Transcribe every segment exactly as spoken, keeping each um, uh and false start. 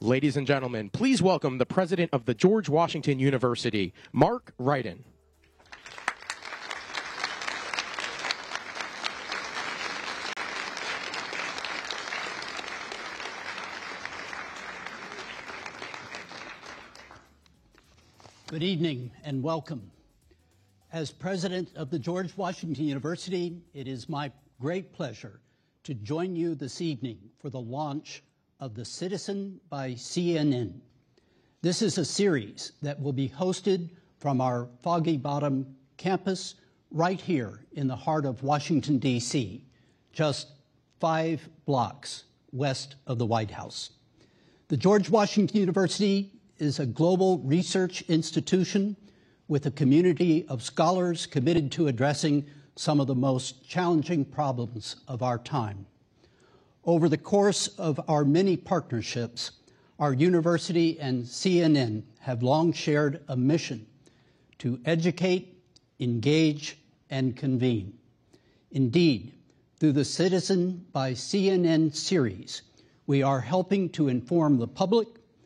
Ladies and gentlemen, please welcome the president of the George Washington University, Mark Wrighton. Good evening and welcome. As president of the George Washington University, it is my great pleasure to join you this evening for the launch of the Citizen by C N N. This is a series that will be hosted from our Foggy Bottom campus right here in the heart of Washington, D C, just five blocks west of the White House. The George Washington University is a global research institution with a community of scholars committed to addressing some of the most challenging problems of our time. Over the course of our many partnerships, our university and C N N have long shared a mission to educate, engage, and convene. Indeed, through the Citizen by C N N series, we are helping to inform the public,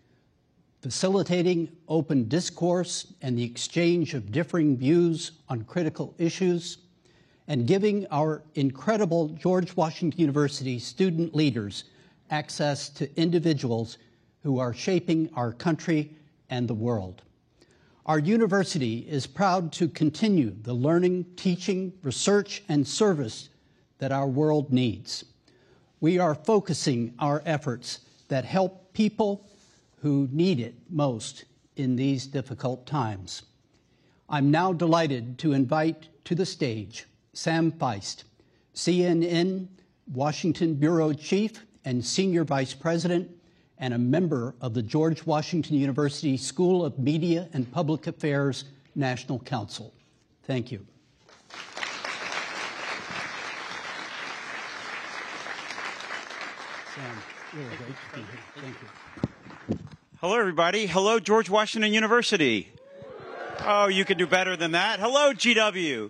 facilitating open discourse and the exchange of differing views on critical issues, and giving our incredible George Washington University student leaders access to individuals who are shaping our country and the world. Our university is proud to continue the learning, teaching, research, and service that our world needs. We are focusing our efforts that help people who need it most in these difficult times. I'm now delighted to invite to the stage Sam Feist, C N N Washington Bureau Chief and Senior Vice President, and a member of the George Washington University School of Media and Public Affairs National Council. Thank you. Sam, really great to be here. Thank you. Hello, everybody. Hello, George Washington University. Oh, you can do better than that. Hello, G W.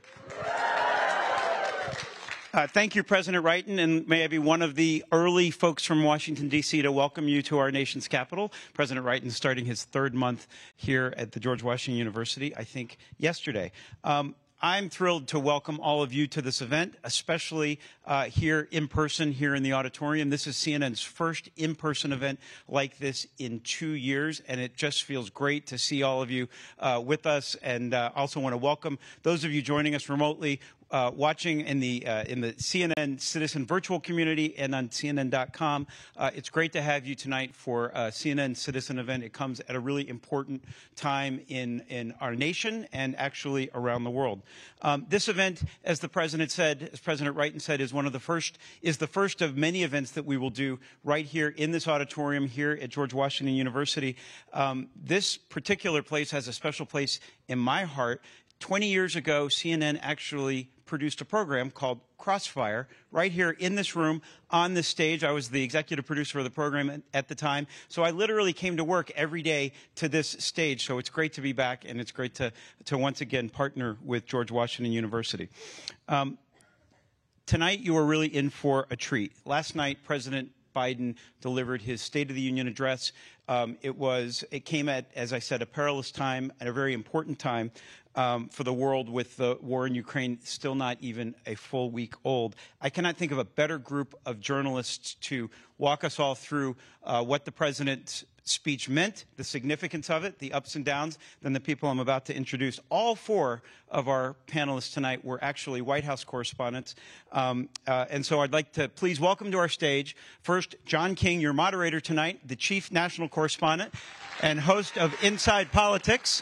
Uh, thank you, President Wrighton, and may I be one of the early folks from Washington, D C to welcome you to our nation's capital. President Wrighton is starting his third month here at the George Washington University, I think, yesterday. Um, I'm thrilled to welcome all of you to this event, especially uh, here in person, here in the auditorium. This is C N N's first in-person event like this in two years, and it just feels great to see all of you uh, with us. And uh, also want to welcome those of you joining us remotely, Uh, watching in the uh, in the C N N Citizen virtual community and on C N N dot com. Uh, it's great to have you tonight for a C N N Citizen event. It comes at a really important time in, in our nation and actually around the world. Um, this event, as the President said, as President Wrighton said, is one of the first, is the first of many events that we will do right here in this auditorium here at George Washington University. Um, this particular place has a special place in my heart. twenty years ago, C N N actually produced a program called Crossfire right here in this room on this stage. I was the executive producer of the program at the time. So I literally came to work every day to this stage. So it's great to be back, and it's great to, to once again partner with George Washington University. Um, tonight, you are really in for a treat. Last night, President Biden delivered his State of the Union address. Um, it was, it came at, as I said, a perilous time and a very important time um, for the world, with the war in Ukraine still not even a full week old. I cannot think of a better group of journalists to walk us all through uh, what the president's speech meant, the significance of it, the ups and downs, than the people I'm about to introduce. All four of our panelists tonight were actually White House correspondents. Um, uh, and so I'd like to please welcome to our stage, first, John King, your moderator tonight, the chief national correspondent and host of Inside Politics.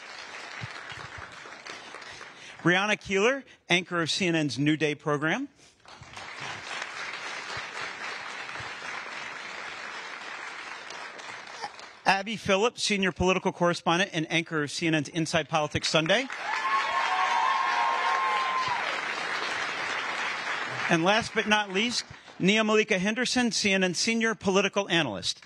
Brianna Keilar, anchor of C N N's New Day program. Abby Phillip, senior political correspondent and anchor of C N N's Inside Politics Sunday. And last but not least, Nia-Malika Henderson, C N N senior political analyst.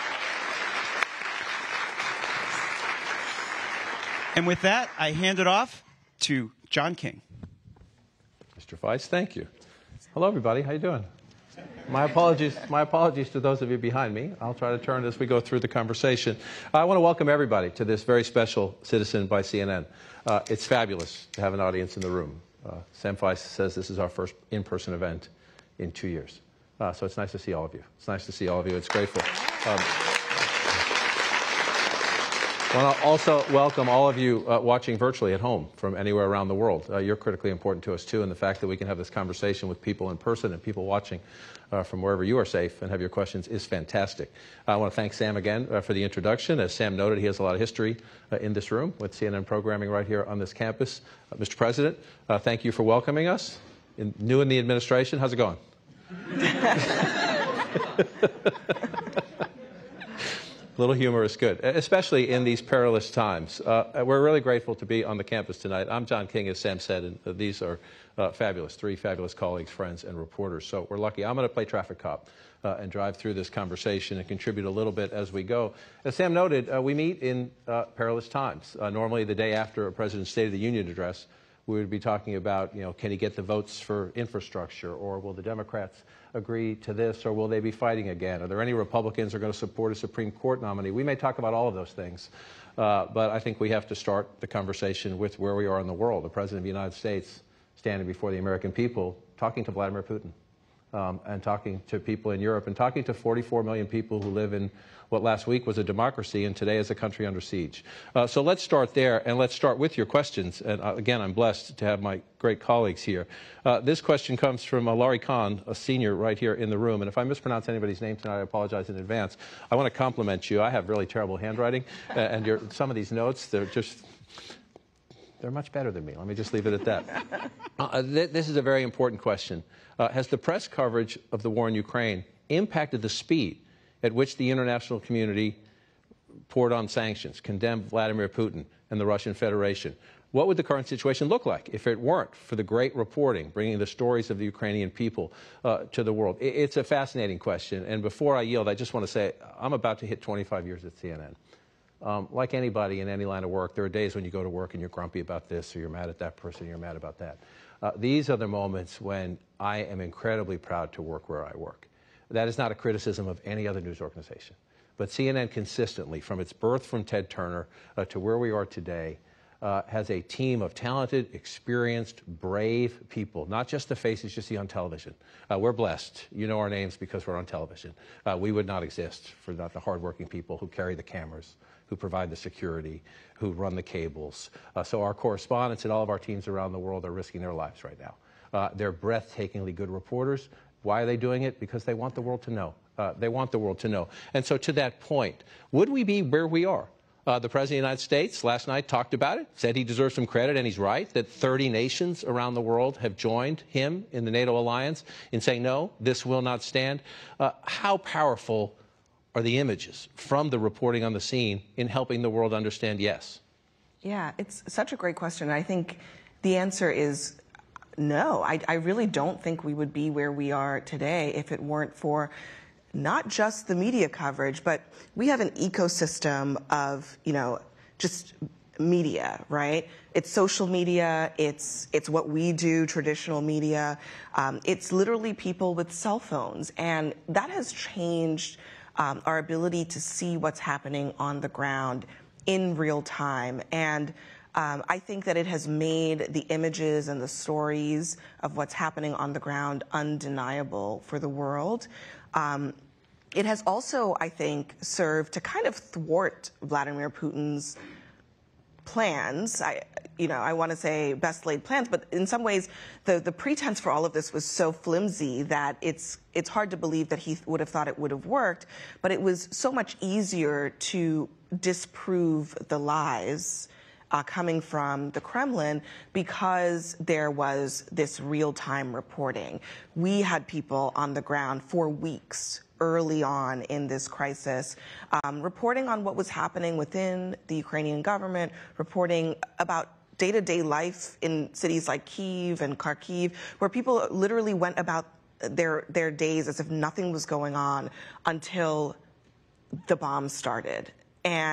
And with that, I hand it off to John King. Mister Feist, thank you. Hello, everybody. How you doing? My apologies, my apologies to those of you behind me. I'll try to turn as we go through the conversation. I want to welcome everybody to this very special Citizen by C N N. Uh, it's fabulous to have an audience in the room. Uh, Sam Feiss says this is our first in-person event in two years. Uh, so it's nice to see all of you. It's nice to see all of you. It's grateful. Um, I want to also welcome all of you uh, watching virtually at home from anywhere around the world. Uh, you're critically important to us, too, and the fact that we can have this conversation with people in person and people watching uh, from wherever you are safe and have your questions is fantastic. I want to thank Sam again uh, for the introduction. As Sam noted, he has a lot of history uh, in this room with C N N programming right here on this campus. Uh, Mister President, uh, thank you for welcoming us. In, new in the administration, how's it going? A little humor is good, especially in these perilous times. Uh, we're really grateful to be on the campus tonight. I'm John King, as Sam said, and uh, these are uh, fabulous, three fabulous colleagues, friends, and reporters. So we're lucky. I'm going to play traffic cop uh, and drive through this conversation and contribute a little bit as we go. As Sam noted, uh, we meet in uh, perilous times. Uh, normally, the day after a president's State of the Union address, we would be talking about, you know, can he get the votes for infrastructure, or will the Democrats agree to this, or will they be fighting again? Are there any Republicans who are going to support a Supreme Court nominee? We may talk about all of those things, uh, but I think we have to start the conversation with where we are in the world. The President of the United States standing before the American people, talking to Vladimir Putin, um, and talking to people in Europe, and talking to forty-four million people who live in what last week was a democracy and today is a country under siege. Uh, so let's start there, and let's start with your questions. And uh, again, I'm blessed to have my great colleagues here. Uh, this question comes from uh, Laurie Kahn, a senior right here in the room. And if I mispronounce anybody's name tonight, I apologize in advance. I want to compliment you. I have really terrible handwriting, uh, and your, some of these notes, they're just, they're much better than me. Let me just leave it at that. Uh, th this is a very important question. Uh, has the press coverage of the war in Ukraine impacted the speed at which the international community poured on sanctions, condemned Vladimir Putin and the Russian Federation? What would the current situation look like if it weren't for the great reporting, bringing the stories of the Ukrainian people uh, to the world? It's a fascinating question. And before I yield, I just want to say I'm about to hit twenty-five years at C N N. Um, like anybody in any line of work, there are days when you go to work and you're grumpy about this, or you're mad at that person, or you're mad about that. Uh, these are the moments when I am incredibly proud to work where I work. That is not a criticism of any other news organization. But C N N consistently, from its birth from Ted Turner uh, to where we are today, uh, has a team of talented, experienced, brave people, not just the faces you see on television. Uh, we're blessed. You know our names because we're on television. Uh, we would not exist for not the hardworking people who carry the cameras, who provide the security, who run the cables. Uh, so our correspondents and all of our teams around the world are risking their lives right now. Uh, they're breathtakingly good reporters. Why are they doing it? Because they want the world to know. Uh, they want the world to know. And so to that point, would we be where we are? Uh, the President of the United States last night talked about it, said he deserves some credit, and he's right, that thirty nations around the world have joined him in the NATO alliance in saying, no, this will not stand. Uh, how powerful are the images from the reporting on the scene in helping the world understand yes? Yeah, it's such a great question. I think the answer is no. I, I really don't think we would be where we are today if it weren't for not just the media coverage, but we have an ecosystem of, you know, just media, right? It's social media, it's it's what we do, traditional media. Um, it's literally people with cell phones, and that has changed um, our ability to see what's happening on the ground in real time. And um, I think that it has made the images and the stories of what's happening on the ground undeniable for the world. Um, it has also, I think, served to kind of thwart Vladimir Putin's plans. I, you know, I want to say best laid plans, but in some ways, the, the pretense for all of this was so flimsy that it's it's hard to believe that he would have thought it would have worked. But it was so much easier to disprove the lies uh, coming from the Kremlin because there was this real-time reporting. We had people on the ground for weeks early on in this crisis, um, reporting on what was happening within the Ukrainian government, reporting about day-to-day life in cities like Kyiv and Kharkiv, where people literally went about their their days as if nothing was going on until the bombs started. And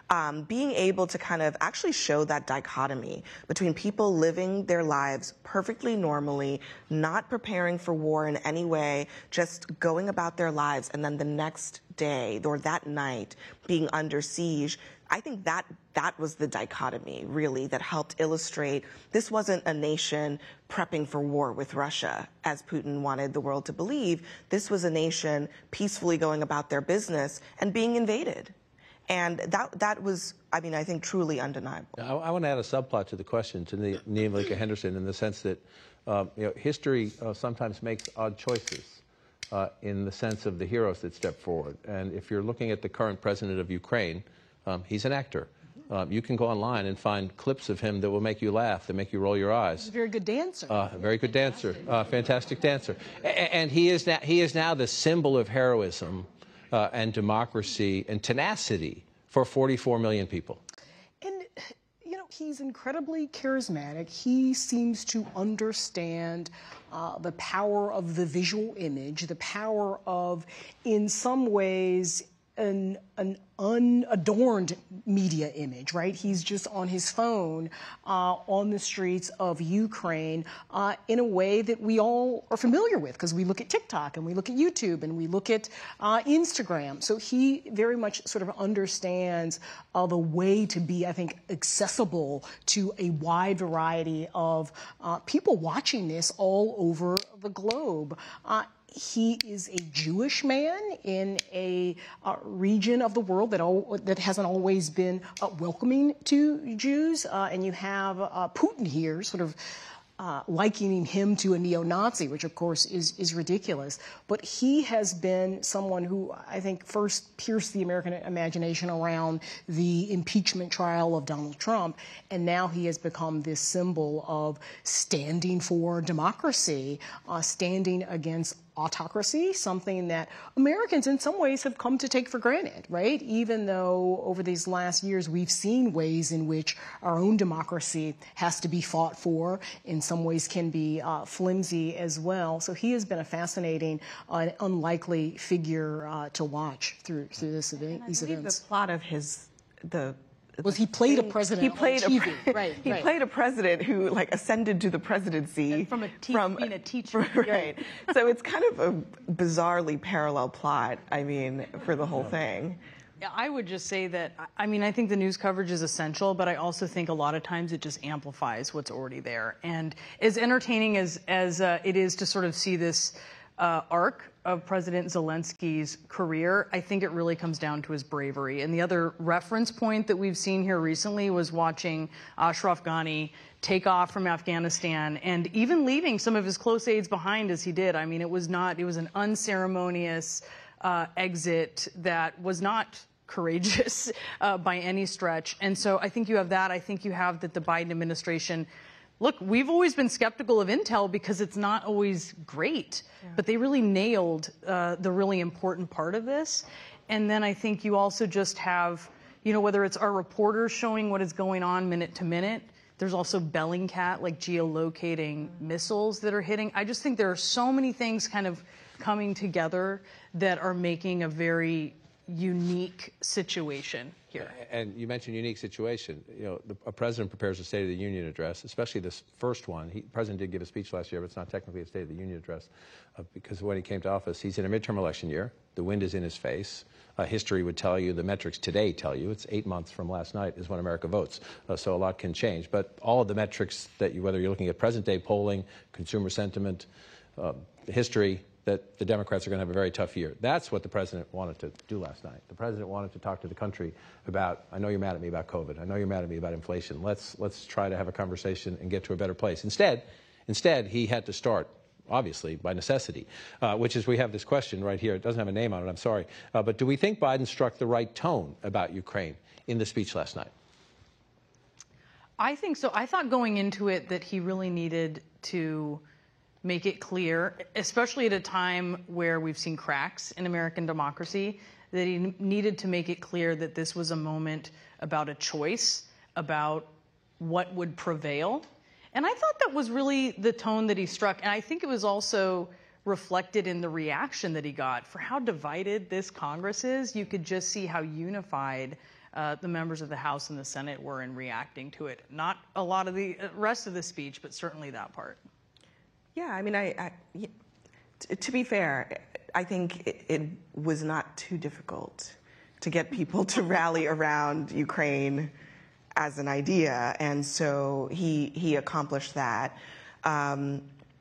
Um, being able to kind of actually show that dichotomy between people living their lives perfectly normally, not preparing for war in any way, just going about their lives, and then the next day or that night being under siege. I think that that was the dichotomy, really, that helped illustrate this wasn't a nation prepping for war with Russia, as Putin wanted the world to believe. This was a nation peacefully going about their business and being invaded. And that that was, I mean, I think truly undeniable. I, I want to add a subplot to the question to Nia-Malika Henderson in the sense that um, you know, history uh, sometimes makes odd choices uh, in the sense of the heroes that step forward. And if you're looking at the current president of Ukraine, um, he's an actor. Um, you can go online and find clips of him that will make you laugh, that make you roll your eyes. He's a very good dancer. Uh, a very good dancer, uh, fantastic dancer. A and he is, now, he is now the symbol of heroism Uh, and democracy and tenacity for forty-four million people. And, you know, he's incredibly charismatic. He seems to understand uh, the power of the visual image, the power of, in some ways, an, an unadorned media image, right? He's just on his phone uh, on the streets of Ukraine uh, in a way that we all are familiar with because we look at TikTok and we look at YouTube and we look at uh, Instagram. So he very much sort of understands uh, the way to be, I think, accessible to a wide variety of uh, people watching this all over the globe. Uh, He is a Jewish man in a uh, region of the world that all, that hasn't always been uh, welcoming to Jews, uh, and you have uh, Putin here, sort of uh, likening him to a neo-Nazi, which of course is is ridiculous. But he has been someone who I think first pierced the American imagination around the impeachment trial of Donald Trump, and now he has become this symbol of standing for democracy, uh, standing against autocracy, something that Americans in some ways have come to take for granted, right? Even though over these last years we've seen ways in which our own democracy has to be fought for, in some ways can be uh, flimsy as well. So he has been a fascinating, uh, unlikely figure uh, to watch through through this event, and I these believe events. The plot of his the. Was he played a president he played on T V, a, right? He right. played a president who like ascended to the presidency and from a te from being a teacher, right? So it's kind of a bizarrely parallel plot. I mean, for the whole thing. Yeah, I would just say that, I mean, I think the news coverage is essential, but I also think a lot of times it just amplifies what's already there. And as entertaining as, as uh, it is to sort of see this uh, arc of President Zelensky's career, I think it really comes down to his bravery. And the other reference point that we've seen here recently was watching Ashraf Ghani take off from Afghanistan and even leaving some of his close aides behind as he did. I mean, it was not, it was an unceremonious uh, exit that was not courageous uh, by any stretch. And so I think you have that. I think you have that the Biden administration, look, we've always been skeptical of intel because it's not always great, yeah. but they really nailed uh, the really important part of this. And then I think you also just have, you know, whether it's our reporters showing what is going on minute to minute, there's also Bellingcat, like geolocating mm-hmm. missiles that are hitting. I just think there are so many things kind of coming together that are making a very unique situation here. And you mentioned unique situation. You know, the, a president prepares a State of the Union address, especially this first one. He, the president did give a speech last year, but it's not technically a State of the Union address uh, because when he came to office, he's in a midterm election year. The wind is in his face. Uh, history would tell you, the metrics today tell you, it's eight months from last night is when America votes. Uh, so a lot can change. But all of the metrics that you, whether you're looking at present-day polling, consumer sentiment, uh, history, that the Democrats are going to have a very tough year. That's what the president wanted to do last night. The president wanted to talk to the country about, I know you're mad at me about COVID. I know you're mad at me about inflation. Let's, let's try to have a conversation and get to a better place. Instead, instead he had to start, obviously, by necessity, uh, which is we have this question right here. It doesn't have a name on it, I'm sorry. Uh, but do we think Biden struck the right tone about Ukraine in the speech last night? I think so. I thought going into it that he really needed to make it clear, especially at a time where we've seen cracks in American democracy, that he needed to make it clear that this was a moment about a choice, about what would prevail. And I thought that was really the tone that he struck. And I think it was also reflected in the reaction that he got. For how divided this Congress is, you could just see how unified uh, the members of the House and the Senate were in reacting to it. Not a lot of the rest of the speech, but certainly that part. Yeah, I mean, I, I t- to be fair, I think it, it was not too difficult to get people to rally around Ukraine as an idea, and so he he accomplished that. Um,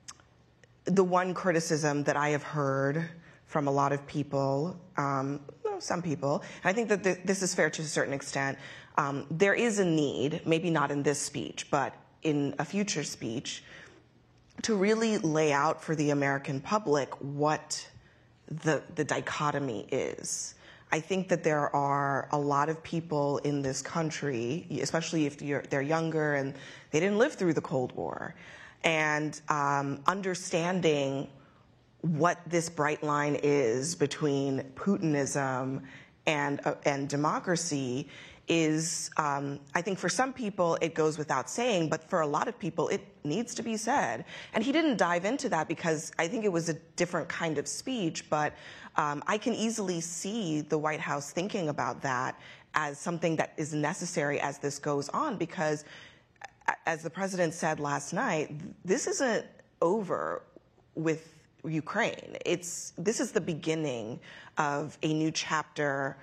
the one criticism that I have heard from a lot of people, um, well, some people, and I think that th- this is fair to a certain extent, um, there is a need, maybe not in this speech, but in a future speech, to really lay out for the American public what the, the dichotomy is. I think that there are a lot of people in this country, especially if you're, they're younger and they didn't live through the Cold War, and um, understanding what this bright line is between Putinism and, uh, and democracy is, um, I think for some people it goes without saying, but for a lot of people it needs to be said. And he didn't dive into that because I think it was a different kind of speech, but um, I can easily see the White House thinking about that as something that is necessary as this goes on, because as the president said last night, this isn't over with Ukraine. It's, this is the beginning of a new chapter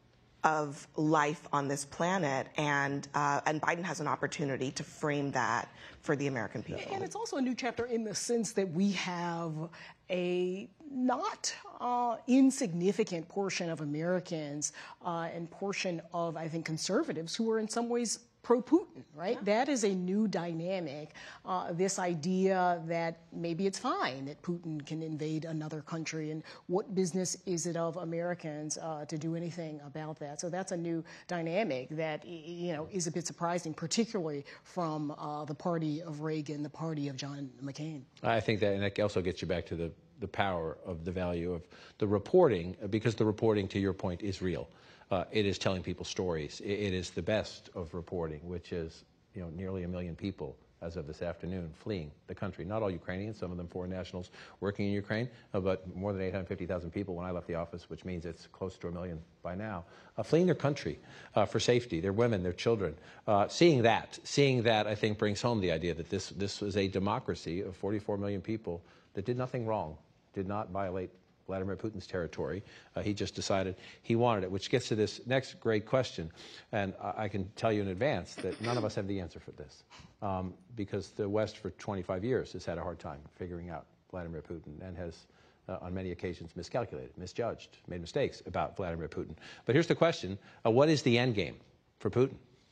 of life on this planet, and uh, and Biden has an opportunity to frame that for the American people. And it's also a new chapter in the sense that we have a not uh, insignificant portion of Americans uh, and portion of, I think, conservatives who are in some ways pro-Putin, right? Yeah. That is a new dynamic. Uh, this idea that maybe it's fine that Putin can invade another country, and what business is it of Americans uh, to do anything about that? So that's a new dynamic that, you know, is a bit surprising, particularly from uh, the party of Reagan, the party of John McCain. I think that, and that also gets you back to the, the power of the value of the reporting, because the reporting, to your point, is real. Uh, it is telling people stories. It, it is the best of reporting, which is, you know, nearly a million people as of this afternoon fleeing the country. Not all Ukrainians, some of them foreign nationals working in Ukraine, uh, but more than eight hundred fifty thousand people when I left the office, which means it's close to a million by now, uh, fleeing their country uh, for safety, their women, their children. Uh, seeing that, seeing that, I think, brings home the idea that this, this was a democracy of forty-four million people that did nothing wrong, did not violate Vladimir Putin's territory. Uh, he just decided he wanted it, which gets to this next great question. And I, I can tell you in advance that none of us have the answer for this, um, because the West for twenty-five years has had a hard time figuring out Vladimir Putin and has, uh, on many occasions, miscalculated, misjudged, made mistakes about Vladimir Putin. But here's the question. Uh, what is the end game for Putin?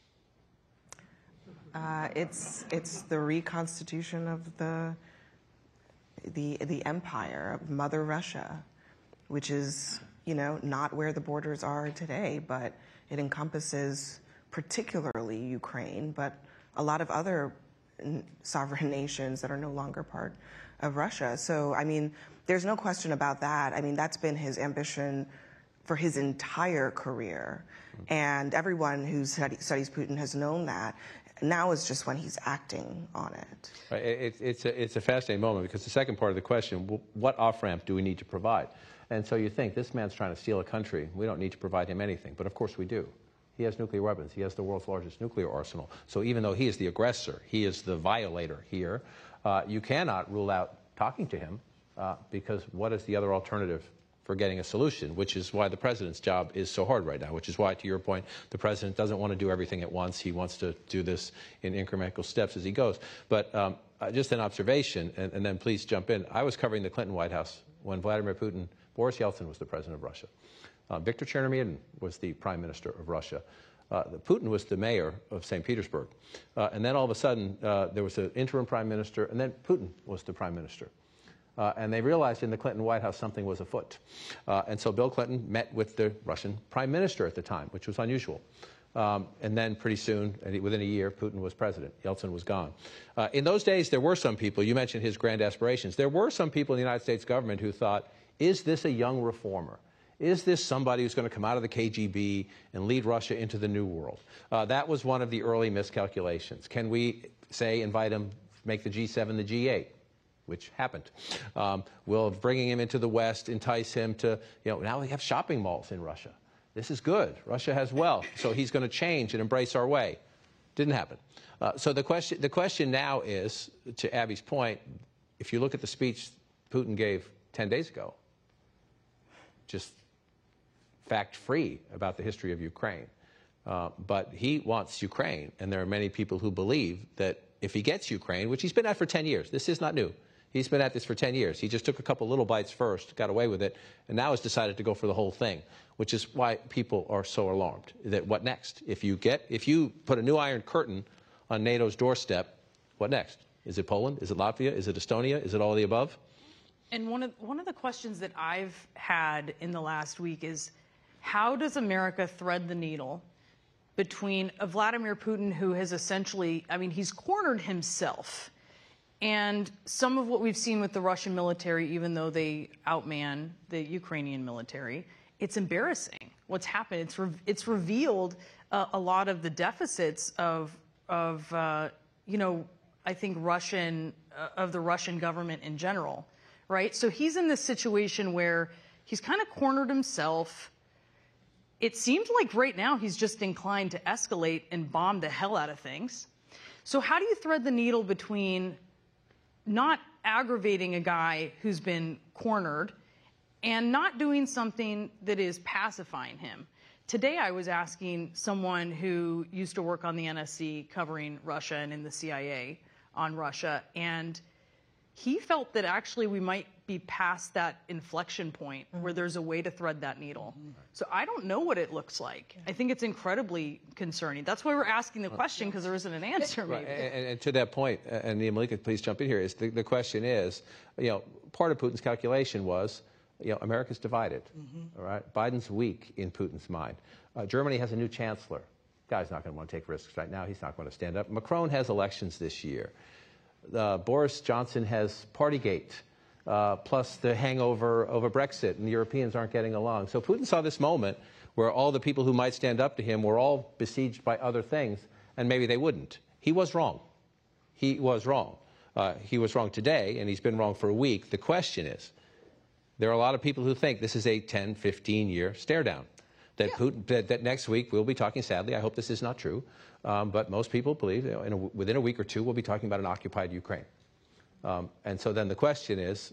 Uh, it's, it's the reconstitution of the the the empire of Mother Russia, which is, you know, not where the borders are today, but it encompasses particularly Ukraine, but a lot of other sovereign nations that are no longer part of Russia. So, I mean, there's no question about that. I mean, that's been his ambition for his entire career. And everyone who study, studies Putin has known that. Now is just when he's acting on it. Right. It, it's, a, it's a fascinating moment, because the second part of the question, what off-ramp do we need to provide? And so you think, this man's trying to steal a country. We don't need to provide him anything. But of course we do. He has nuclear weapons. He has the world's largest nuclear arsenal. So even though he is the aggressor, he is the violator here, uh, you cannot rule out talking to him, uh, because what is the other alternative for getting a solution, which is why the president's job is so hard right now, which is why, to your point, the president doesn't want to do everything at once. He wants to do this in incremental steps as he goes. But um, uh, just an observation, and, and then please jump in. I was covering the Clinton White House when Vladimir Putin, Boris Yeltsin was the president of Russia. Uh, Viktor Chernomyrdin was the prime minister of Russia. Uh, the Putin was the mayor of Saint Petersburg. Uh, and then all of a sudden, uh, there was an interim prime minister, and then Putin was the prime minister. Uh, and they realized in the Clinton White House something was afoot. Uh, and so Bill Clinton met with the Russian prime minister at the time, which was unusual. Um, and then pretty soon, within a year, Putin was president. Yeltsin was gone. Uh, in those days, there were some people, you mentioned his grand aspirations, there were some people in the United States government who thought, is this a young reformer? Is this somebody who's going to come out of the K G B and lead Russia into the new world? Uh, that was one of the early miscalculations. Can we, say, invite him, make the G seven the G eight? Which happened. Um, will bringing him into the West entice him to, you know, now we have shopping malls in Russia. This is good. Russia has wealth, so he's going to change and embrace our way. Didn't happen. Uh, so the question, the question now is, to Abby's point, if you look at the speech Putin gave ten days ago, just fact-free about the history of Ukraine. Uh, but he wants Ukraine, and there are many people who believe that if he gets Ukraine, which he's been at for ten years, this is not new. He's been at this for ten years. He just took a couple little bites first, got away with it, and now has decided to go for the whole thing, which is why people are so alarmed. That what next? If you get, if you put a new Iron Curtain on NATO's doorstep, what next? Is it Poland? Is it Latvia? Is it Estonia? Is it all of the above? And one of one of the questions that I've had in the last week is, how does America thread the needle between a Vladimir Putin who has essentially, I mean, he's cornered himself, and some of what we've seen with the Russian military, even though they outman the Ukrainian military, it's embarrassing what's happened. It's re it's revealed uh, a lot of the deficits of of uh, you know, I think Russian uh, of the Russian government in general, right? So he's in this situation where he's kind of cornered himself. It seems like right now he's just inclined to escalate and bomb the hell out of things. So how do you thread the needle between not aggravating a guy who's been cornered and not doing something that is pacifying him? Today I was asking someone who used to work on the N S C covering Russia and in the C I A on Russia, and he felt that actually we might be past that inflection point mm-hmm. where there's a way to thread that needle. Mm-hmm. So I don't know what it looks like. I think it's incredibly concerning. That's why we're asking the question, because there isn't an answer, maybe. Right. And, and to that point, and Nia-Malika, please jump in here, is the, the question is, you know, part of Putin's calculation was, you know, America's divided, mm-hmm. all right? Biden's weak in Putin's mind. Uh, Germany has a new chancellor. Guy's not going to want to take risks right now. He's not going to stand up. Macron has elections this year. Uh, Boris Johnson has Partygate, uh, plus the hangover over Brexit, and the Europeans aren't getting along. So Putin saw this moment where all the people who might stand up to him were all besieged by other things, and maybe they wouldn't. He was wrong. He was wrong. Uh, he was wrong today, and he's been wrong for a week. The question is, there are a lot of people who think this is a ten, fifteen year stare down. That, yeah. Putin, that, that next week we'll be talking, sadly, I hope this is not true, um, but most people believe, you know, in a, within a week or two we'll be talking about an occupied Ukraine. Um, and so then the question is,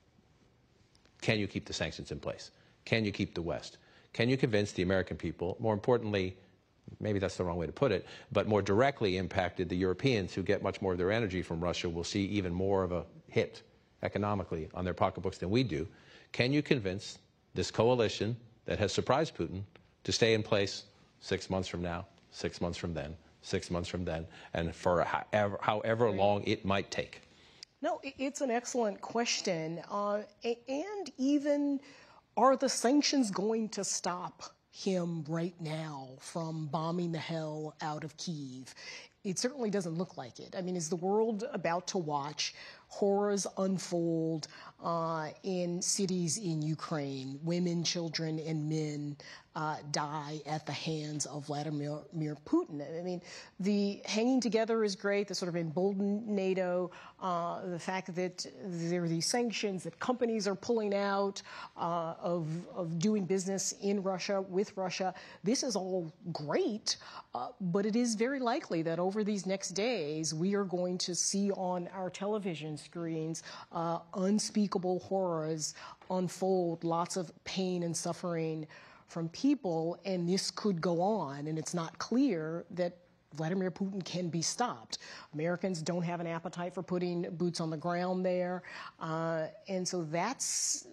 can you keep the sanctions in place? Can you keep the West? Can you convince the American people, more importantly, maybe that's the wrong way to put it, but more directly impacted the Europeans who get much more of their energy from Russia will see even more of a hit economically on their pocketbooks than we do. Can you convince this coalition that has surprised Putin to stay in place six months from now, six months from then, six months from then, and for however, however long it might take? No, it's an excellent question. Uh, and even, are the sanctions going to stop him right now from bombing the hell out of Kyiv? It certainly doesn't look like it. I mean, is the world about to watch horrors unfold uh, in cities in Ukraine? Women, children, and men uh, die at the hands of Vladimir Putin. I mean, the hanging together is great, the sort of emboldened NATO, uh, the fact that there are these sanctions, that companies are pulling out uh, of, of doing business in Russia, with Russia. This is all great, uh, but it is very likely that over these next days, we are going to see on our television screens uh, unspeakable horrors unfold, lots of pain and suffering from people, and this could go on, and it's not clear that Vladimir Putin can be stopped. Americans don't have an appetite for putting boots on the ground there, uh, and so that's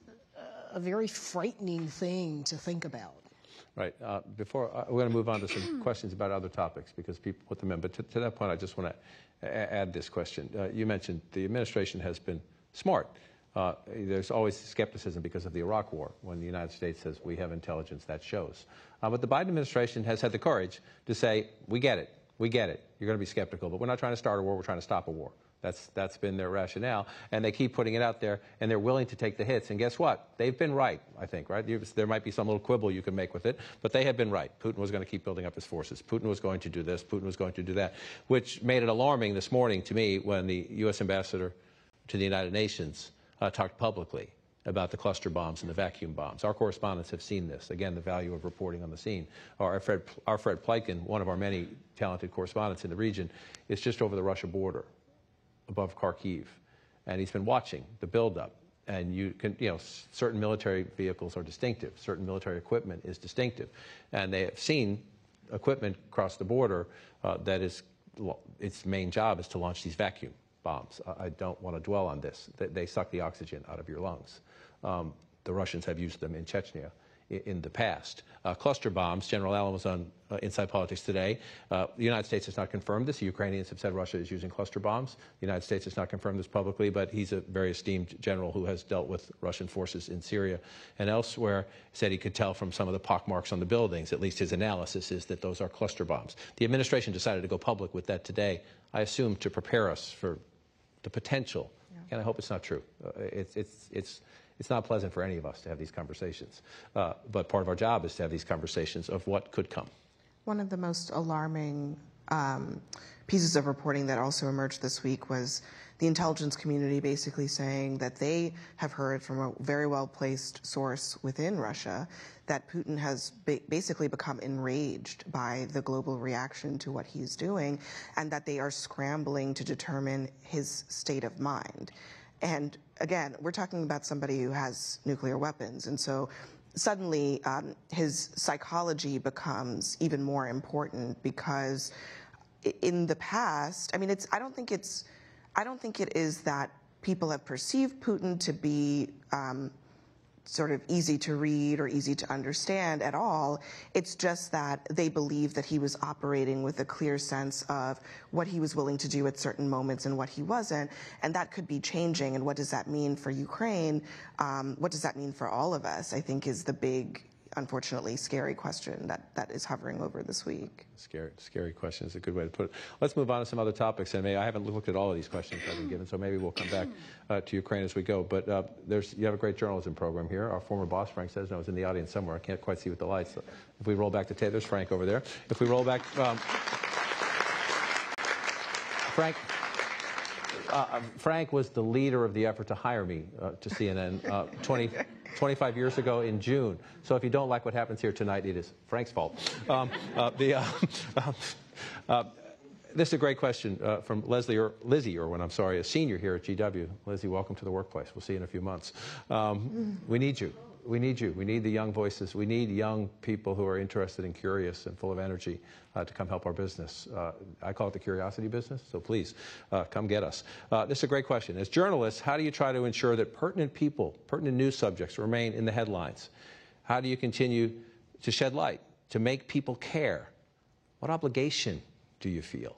a very frightening thing to think about. Right. Uh, before, uh, we're going to move on to some questions about other topics because people put them in, but to, to that point, I just want to add this question. Uh, you mentioned the administration has been smart. Uh, there's always skepticism because of the Iraq War. When the United States says we have intelligence, that shows. Uh, but the Biden administration has had the courage to say, we get it, we get it. You're going to be skeptical, but we're not trying to start a war, we're trying to stop a war. That's, that's been their rationale, and they keep putting it out there, and they're willing to take the hits. And guess what? They've been right, I think, right? You, there might be some little quibble you can make with it, but they have been right. Putin was going to keep building up his forces. Putin was going to do this. Putin was going to do that, which made it alarming this morning to me when the U S ambassador to the United Nations uh, talked publicly about the cluster bombs and the vacuum bombs. Our correspondents have seen this. Again, the value of reporting on the scene. Our Fred, our Fred Pleiken, one of our many talented correspondents in the region, is just over the Russia border, above Kharkiv, and he's been watching the buildup. And you can, you know, certain military vehicles are distinctive. Certain military equipment is distinctive, and they have seen equipment across the border uh, that is, its main job is to launch these vacuum bombs. I don't want to dwell on this. They, they suck the oxygen out of your lungs. Um, the Russians have used them in Chechnya in, in the past. Uh, cluster bombs, General Allen was on uh, Inside Politics today. Uh, the United States has not confirmed this. The Ukrainians have said Russia is using cluster bombs. The United States has not confirmed this publicly, but he's a very esteemed general who has dealt with Russian forces in Syria and elsewhere, said he could tell from some of the pockmarks on the buildings, at least his analysis is that those are cluster bombs. The administration decided to go public with that today, I assume to prepare us for the potential, yeah. And I hope it's not true. Uh, it's, it's, it's, it's not pleasant for any of us to have these conversations, uh, but part of our job is to have these conversations of what could come. One of the most alarming um, pieces of reporting that also emerged this week was the intelligence community basically saying that they have heard from a very well-placed source within Russia that Putin has ba basically become enraged by the global reaction to what he's doing, and that they are scrambling to determine his state of mind. And again, we're talking about somebody who has nuclear weapons, and so suddenly um, his psychology becomes even more important, because in the past, I mean, it's, I don't think it's, I don't think it is that people have perceived Putin to be um, sort of easy to read or easy to understand at all. It's just that they believe that he was operating with a clear sense of what he was willing to do at certain moments and what he wasn't, and that could be changing. And what does that mean for Ukraine? Um, what does that mean for all of us, I think, is the big, unfortunately, scary question that, that is hovering over this week. Scary, scary question is a good way to put it. Let's move on to some other topics. And maybe I haven't looked at all of these questions I've been given, so maybe we'll come back uh, to Ukraine as we go. But uh, there's, you have a great journalism program here. Our former boss, Frank Sesno, is in the audience somewhere. I can't quite see with the lights. So if we roll back to tape, there's Frank over there. If we roll back, um, Frank. Uh, Frank was the leader of the effort to hire me uh, to C N N uh, twenty, twenty-five years ago in June. So if you don't like what happens here tonight, it is Frank's fault. Um, uh, the, uh, uh, uh, this is a great question uh, from Leslie or Lizzie Irwin, I'm sorry, a senior here at G W. Lizzie, welcome to the workplace. We'll see you in a few months. Um, we need you. We need you. We need the young voices. We need young people who are interested and curious and full of energy uh, to come help our business. Uh, I call it the curiosity business, so please uh, come get us. Uh, this is a great question. As journalists, how do you try to ensure that pertinent people, pertinent news subjects remain in the headlines? How do you continue to shed light, to make people care? What obligation do you feel?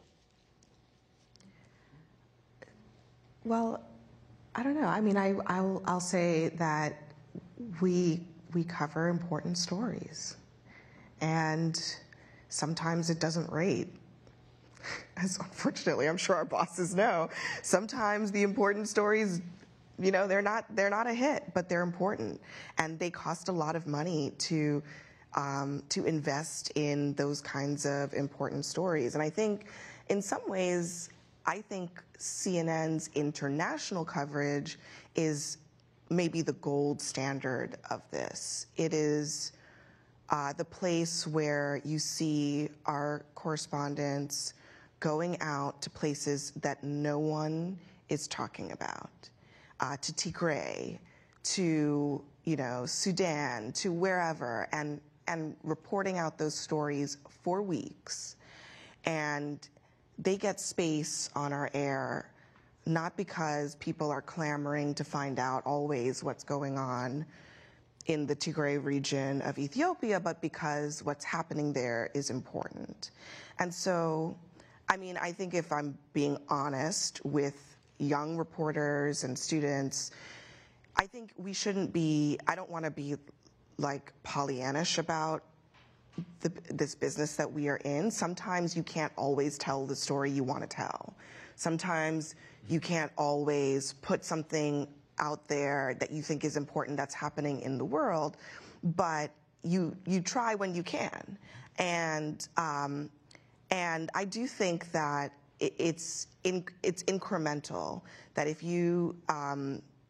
Well, I don't know. I mean, I, I'll, I'll say that we we cover important stories, and sometimes it doesn't rate. As unfortunately, I'm sure our bosses know, sometimes the important stories, you know, they're not they're not a hit, but they're important, and they cost a lot of money to um, to invest in those kinds of important stories. And I think, in some ways, I think C N N's international coverage is maybe the gold standard of this. It is uh, the place where you see our correspondents going out to places that no one is talking about, uh, to Tigray, to, you know, Sudan, to wherever, and and reporting out those stories for weeks. And they get space on our air, not because people are clamoring to find out always what's going on in the Tigray region of Ethiopia, but because what's happening there is important. And so, I mean, I think if I'm being honest with young reporters and students, I think we shouldn't be, I don't want to be like Pollyannish about the, this business that we are in. Sometimes you can't always tell the story you want to tell. Sometimes you can't always put something out there that you think is important that's happening in the world, but you you try when you can. And um, and I do think that it, it's in, it's incremental. That if you um,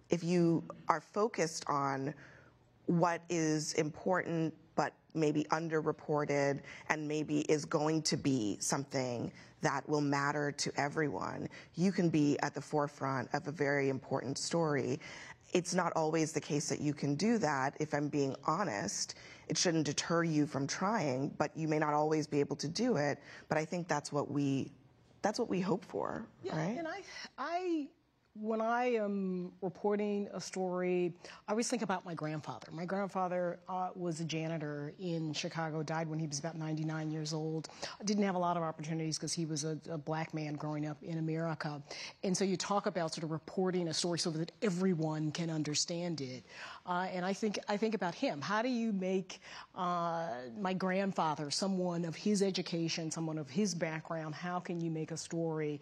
if you are focused on what is important but maybe underreported and maybe is going to be something that will matter to everyone, you can be at the forefront of a very important story. It's not always the case that you can do that, if I'm being honest. It shouldn't deter you from trying, but you may not always be able to do it. But I think that's what we that's what we hope for, yeah, right? And I I when I am reporting a story, I always think about my grandfather. My grandfather uh, was a janitor in Chicago, died when he was about ninety-nine years old. Didn't have a lot of opportunities because he was a, a black man growing up in America. And so you talk about sort of reporting a story so that everyone can understand it. Uh, and I think, I think about him. How do you make uh, my grandfather, someone of his education, someone of his background, how can you make a story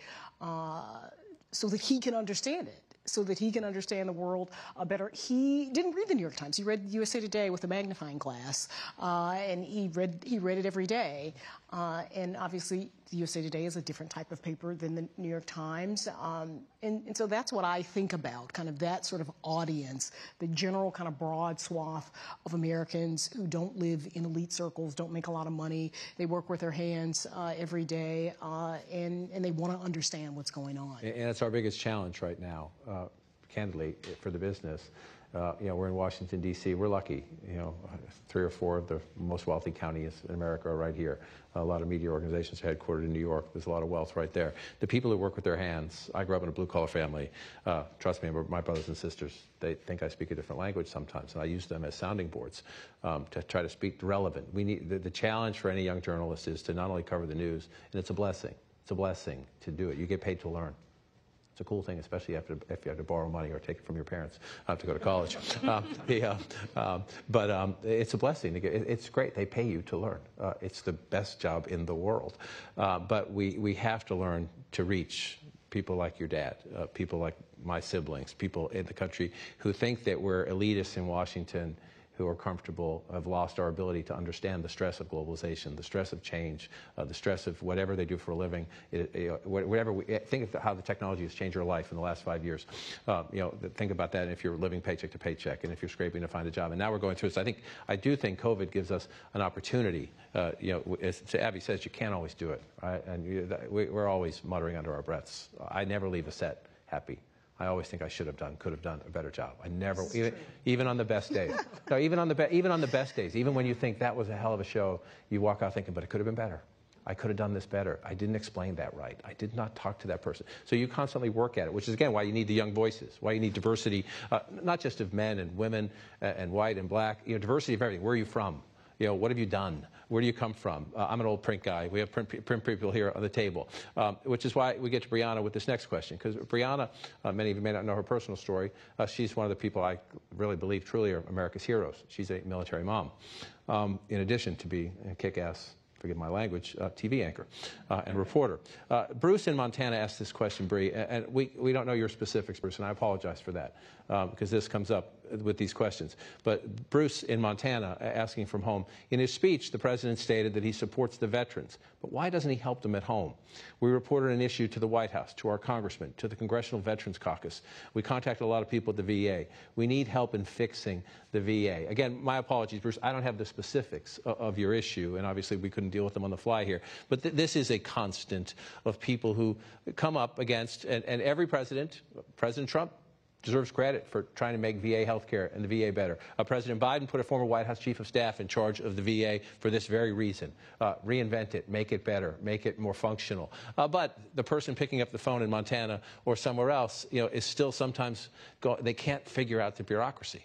uh, so that he can understand it, so that he can understand the world uh, better? He didn't read the New York Times. He read U S A Today with a magnifying glass, uh, and he read he read it every day. Uh, and obviously, the U S A Today is a different type of paper than the New York Times. Um, and, and so that's what I think about, kind of that sort of audience, the general kind of broad swath of Americans who don't live in elite circles, don't make a lot of money. They work with their hands uh, every day, uh, and, and they want to understand what's going on. And it's our biggest challenge right now, uh, candidly, for the business. Uh, you know, we're in Washington, D C We're lucky. You know, three or four of the most wealthy counties in America are right here. A lot of media organizations are headquartered in New York. There's a lot of wealth right there. The people who work with their hands, I grew up in a blue-collar family. Uh, trust me, my brothers and sisters, they think I speak a different language sometimes, and I use them as sounding boards um, to try to speak relevant. We need, the, the challenge for any young journalist is to not only cover the news, and it's a blessing. It's a blessing to do it. You get paid to learn. It's a cool thing, especially if you have to, if you have to borrow money or take it from your parents uh, to go to college. um, the, uh, um, but um, it's a blessing. To get, it, it's great. They pay you to learn. Uh, it's the best job in the world. Uh, but we, we have to learn to reach people like your dad, uh, people like my siblings, people in the country who think that we're elitists in Washington, who are comfortable, have lost our ability to understand the stress of globalization, the stress of change, uh, the stress of whatever they do for a living. It, it, whatever we, think of how the technology has changed your life in the last five years. Uh, you know, think about that if you're living paycheck to paycheck and if you're scraping to find a job. And now we're going through this. I think, I do think COVID gives us an opportunity. Uh, you know, as Abby says, you can't always do it, right? And you, that, we, we're always muttering under our breaths. I never leave a set happy. I always think I should have done, could have done a better job. I never, even, even on the best days. No, even on the be, even on the best days, even when you think that was a hell of a show, you walk out thinking, but it could have been better. I could have done this better. I didn't explain that right. I did not talk to that person. So you constantly work at it, which is, again, why you need the young voices, why you need diversity, uh, not just of men and women uh, and white and black, you know, diversity of everything. Where are you from? You know, what have you done? Where do you come from? Uh, I'm an old print guy. We have print, print people here on the table, um, which is why we get to Brianna with this next question. Because Brianna, uh, many of you may not know her personal story. Uh, she's one of the people I really believe truly are America's heroes. She's a military mom, um, in addition to be a kick-ass, forgive my language, uh, T V anchor uh, and reporter. Uh, Bruce in Montana asked this question, Bree, and we, we don't know your specifics, Bruce, and I apologize for that, um, because this comes up with these questions. But Bruce in Montana, asking from home, in his speech, the president stated that he supports the veterans, but why doesn't he help them at home? We reported an issue to the White House, to our congressman, to the Congressional Veterans Caucus. We contacted a lot of people at the V A. We need help in fixing the V A. Again, my apologies, Bruce, I don't have the specifics of, of your issue, and obviously we couldn't deal with them on the fly here, but th this is a constant of people who come up against, and, and every president, President Trump, deserves credit for trying to make V A healthcare and the V A better. Uh, President Biden put a former White House chief of staff in charge of the V A for this very reason. Uh, reinvent it, make it better, make it more functional. Uh, but the person picking up the phone in Montana or somewhere else, you know, is still sometimes, go, they can't figure out the bureaucracy.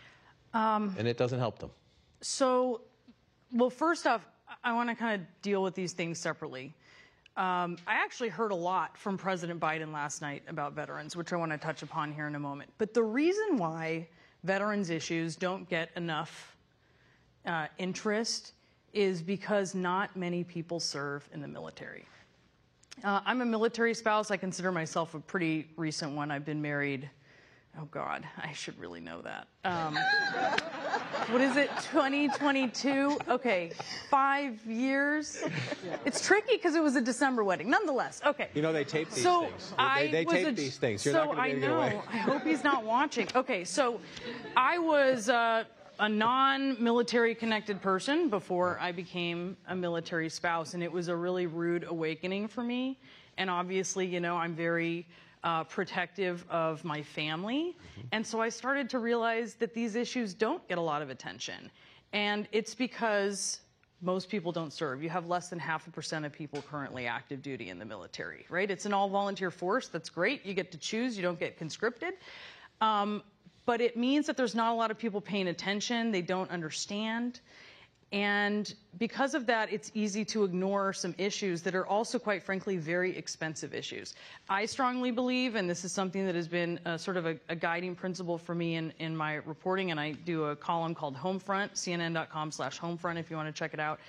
Um, and it doesn't help them. So, well, first off, I want to kind of deal with these things separately. Um, I actually heard a lot from President Biden last night about veterans, which I want to touch upon here in a moment. But the reason why veterans issues don't get enough uh, interest is because not many people serve in the military. Uh, I'm a military spouse. I consider myself a pretty recent one. I've been married Oh, God, I should really know that. Um, what is it, twenty twenty-two? Okay, five years? It's tricky because it was a December wedding. Nonetheless, okay. You know, they tape these so things. I They, they was tape a, these things. You're so not going to I be able know. to get away. I hope he's not watching. Okay, so I was uh, a non-military connected person before I became a military spouse, and it was a really rude awakening for me. And obviously, you know, I'm very Uh, protective of my family. And so I started to realize that these issues don't get a lot of attention. And it's because most people don't serve. You have less than half a percent of people currently active duty in the military, right? It's an all-volunteer force. That's great. You get to choose. You don't get conscripted. Um, but it means that there's not a lot of people paying attention. They don't understand. And because of that, it's easy to ignore some issues that are also, quite frankly, very expensive issues. I strongly believe, and this is something that has been a, sort of a, a guiding principle for me in, in my reporting, and I do a column called Homefront, C N N dot com slash Homefront if you want to check it out.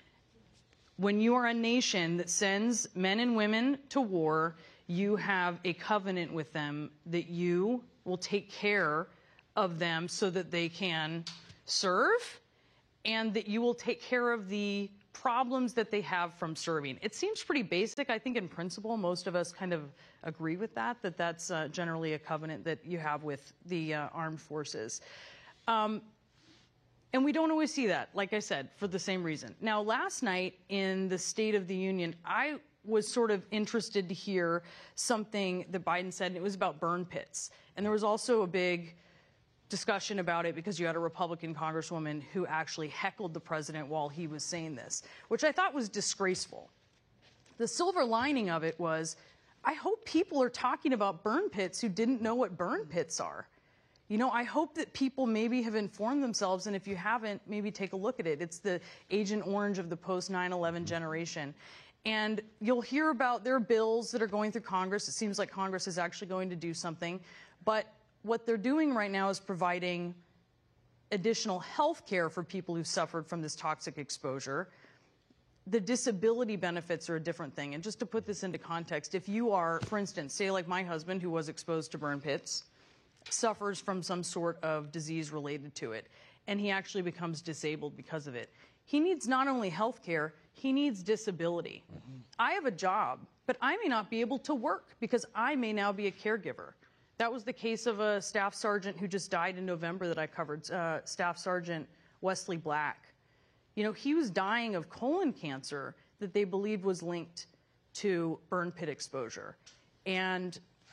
When you are a nation that sends men and women to war, you have a covenant with them that you will take care of them so that they can serve, and that you will take care of the problems that they have from serving. It seems pretty basic. I think in principle, most of us kind of agree with that, that that's uh, generally a covenant that you have with the uh, armed forces. Um, and we don't always see that, like I said, for the same reason. Now, last night in the State of the Union, I was sort of interested to hear something that Biden said, and it was about burn pits. And there was also a big discussion about it because you had a Republican congresswoman who actually heckled the president while he was saying this, which I thought was disgraceful. The silver lining of it was, I hope people are talking about burn pits who didn't know what burn pits are. You know, I hope that people maybe have informed themselves, and if you haven't, maybe take a look at it. It's the Agent Orange of the post nine eleven generation. And you'll hear about their bills that are going through Congress. It seems like Congress is actually going to do something. But what they're doing right now is providing additional health care for people who suffered from this toxic exposure. The disability benefits are a different thing. And just to put this into context, if you are, for instance, say like my husband who was exposed to burn pits, suffers from some sort of disease related to it, and he actually becomes disabled because of it, he needs not only health care, he needs disability. Mm-hmm. I have a job, but I may not be able to work because I may now be a caregiver. That was the case of a staff sergeant who just died in November that I covered, uh, Staff Sergeant Wesley Black. You know, he was dying of colon cancer that they believed was linked to burn pit exposure. And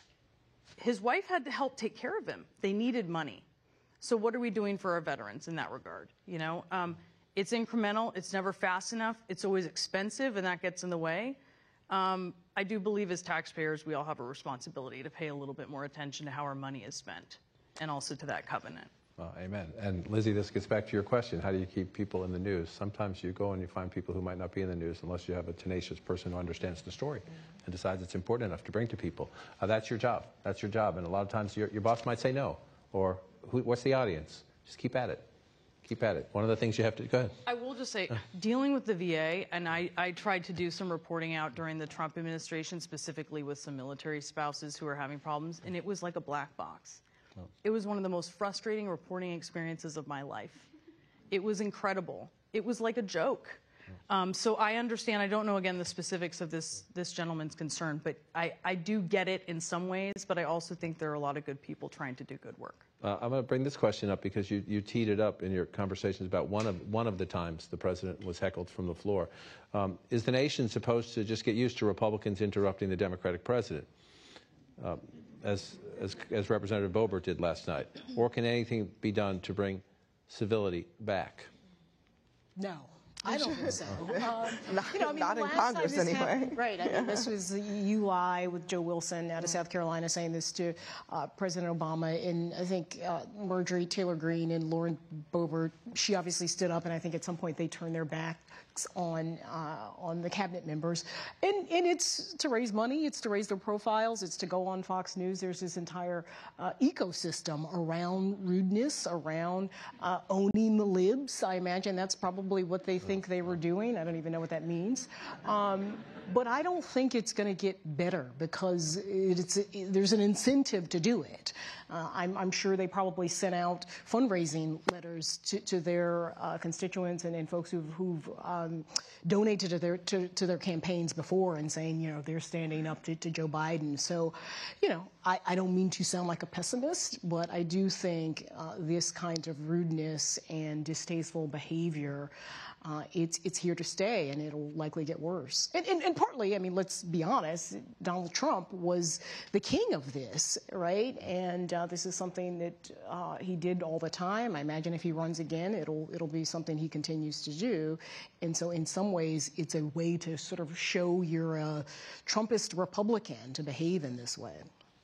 his wife had to help take care of him. They needed money. So what are we doing for our veterans in that regard? You know, um, it's incremental. It's never fast enough. It's always expensive, and that gets in the way. Um, I do believe as taxpayers, we all have a responsibility to pay a little bit more attention to how our money is spent, and also to that covenant. Well, amen. And Lizzie, this gets back to your question. How do you keep people in the news? Sometimes you go and you find people who might not be in the news unless you have a tenacious person who understands the story and decides it's important enough to bring to people. Uh, that's your job. That's your job. And a lot of times your, your boss might say no. Or who, what's the audience? Just keep at it. Keep at it. One of the things you have to, go ahead. I will just say, dealing with the V A, and I, I tried to do some reporting out during the Trump administration, specifically with some military spouses who are having problems, and it was like a black box. Oh. It was one of the most frustrating reporting experiences of my life. It was incredible. It was like a joke. Um, so I understand, I don't know, again, the specifics of this, this gentleman's concern, but I, I do get it in some ways, but I also think there are a lot of good people trying to do good work. Uh, I'm going to bring this question up because you, you teed it up in your conversations about one of, one of the times the president was heckled from the floor. Um, is the nation supposed to just get used to Republicans interrupting the Democratic president, uh, as, as, as Representative Boebert did last night? Or can anything be done to bring civility back? No. I don't think so. Um, not you know, I mean, not in Congress, anyway. Happened, right. I yeah. mean, this was the U I with Joe Wilson out of South Carolina saying this to uh, President Obama. And I think uh, Marjorie Taylor Greene and Lauren Boebert, she obviously stood up, and I think at some point they turned their backs on uh, on the cabinet members. And, and it's to raise money. It's to raise their profiles. It's to go on Fox News. There's this entire uh, ecosystem around rudeness, around uh, owning the libs. I imagine that's probably what they think think they were doing. I don't even know what that means. Um, but I don't think it's going to get better because it's, it, there's an incentive to do it. Uh, I'm, I'm sure they probably sent out fundraising letters to, to their uh, constituents and, and folks who've, who've um, donated to their to, to their campaigns before and saying, you know, they're standing up to, to Joe Biden. So, you know, I, I don't mean to sound like a pessimist, but I do think uh, this kind of rudeness and distasteful behavior, uh, it's it's here to stay, and it'll likely get worse. And, and, and partly, I mean, let's be honest, Donald Trump was the king of this, right? And uh, this is something that uh, he did all the time. I imagine if he runs again, it'll it'll be something he continues to do. And so in some ways, it's a way to sort of show you're a Trumpist Republican to behave in this way.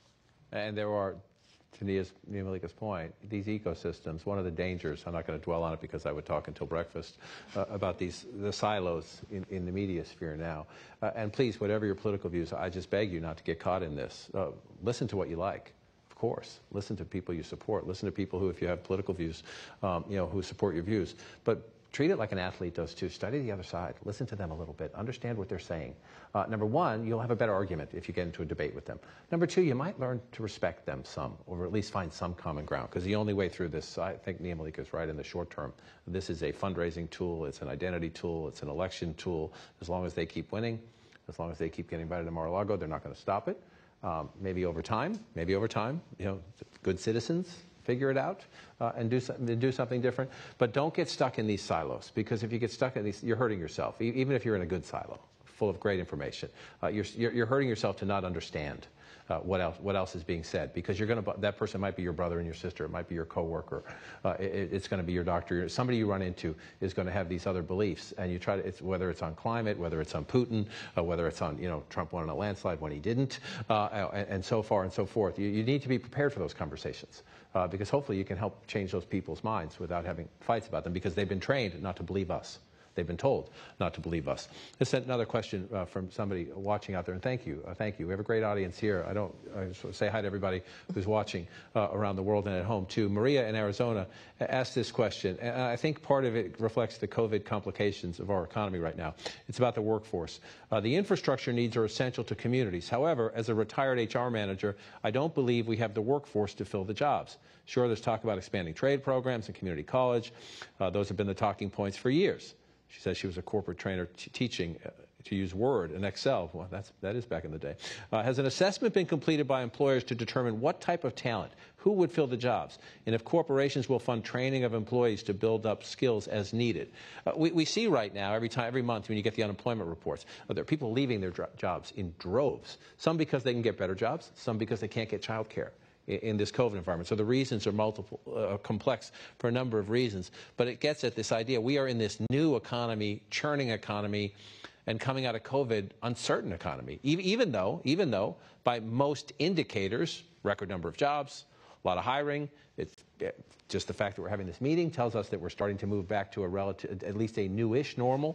And there are, to Nia-Malika's point, these ecosystems, one of the dangers, I'm not going to dwell on it because I would talk until breakfast, uh, about these the silos in, in the media sphere now. Uh, and please, whatever your political views, I just beg you not to get caught in this. Uh, listen to what you like. Of course, listen to people you support. Listen to people who, if you have political views, um, you know, who support your views. But treat it like an athlete does too. Study the other side. Listen to them a little bit. Understand what they're saying. Uh, number one, you'll have a better argument if you get into a debate with them. Number two, you might learn to respect them some, or at least find some common ground. Because the only way through this, I think Nia-Malika is right in the short term. This is a fundraising tool. It's an identity tool. It's an election tool. As long as they keep winning, as long as they keep getting invited to Mar-a-Lago, they're not going to stop it. Um, maybe over time, maybe over time, you know, good citizens figure it out uh, and do, so, do something different. But don't get stuck in these silos, because if you get stuck in these, you're hurting yourself, e even if you're in a good silo full of great information. Uh, you're, you're, you're hurting yourself to not understand uh, what else what else is being said, because you're going to that person might be your brother and your sister, it might be your coworker, uh, it, it's going to be your doctor, somebody you run into is going to have these other beliefs, and you try to, it's, whether it's on climate, whether it's on Putin, uh, whether it's on, you know, Trump won in a landslide when he didn't, uh, and, and so far and so forth. You, you need to be prepared for those conversations. Uh, because hopefully you can help change those people's minds without having fights about them, because they've been trained not to believe us. They've been told not to believe us. I sent another question uh, from somebody watching out there, and thank you. Uh, thank you. We have a great audience here. I don't I just want to say hi to everybody who's watching uh, around the world and at home, too. Maria in Arizona asked this question, and I think part of it reflects the COVID complications of our economy right now. It's about the workforce. Uh, the infrastructure needs are essential to communities. However, as a retired H R manager, I don't believe we have the workforce to fill the jobs. Sure, there's talk about expanding trade programs and community college. Uh, those have been the talking points for years. She says she was a corporate trainer teaching uh, to use Word and Excel. Well, that's, that is back in the day. Uh, has an assessment been completed by employers to determine what type of talent, who would fill the jobs, and if corporations will fund training of employees to build up skills as needed? Uh, we, we see right now, every time, every month when you get the unemployment reports, uh, there are people leaving their jobs in droves, some because they can get better jobs, some because they can't get child care in this COVID environment. So the reasons are multiple, uh, complex for a number of reasons. But it gets at this idea. We are in this new economy, churning economy, and coming out of COVID, uncertain economy. Even, even though, even though, by most indicators, record number of jobs, a lot of hiring. It's just the fact that we're having this meeting tells us that we're starting to move back to a relative, at least a newish normal.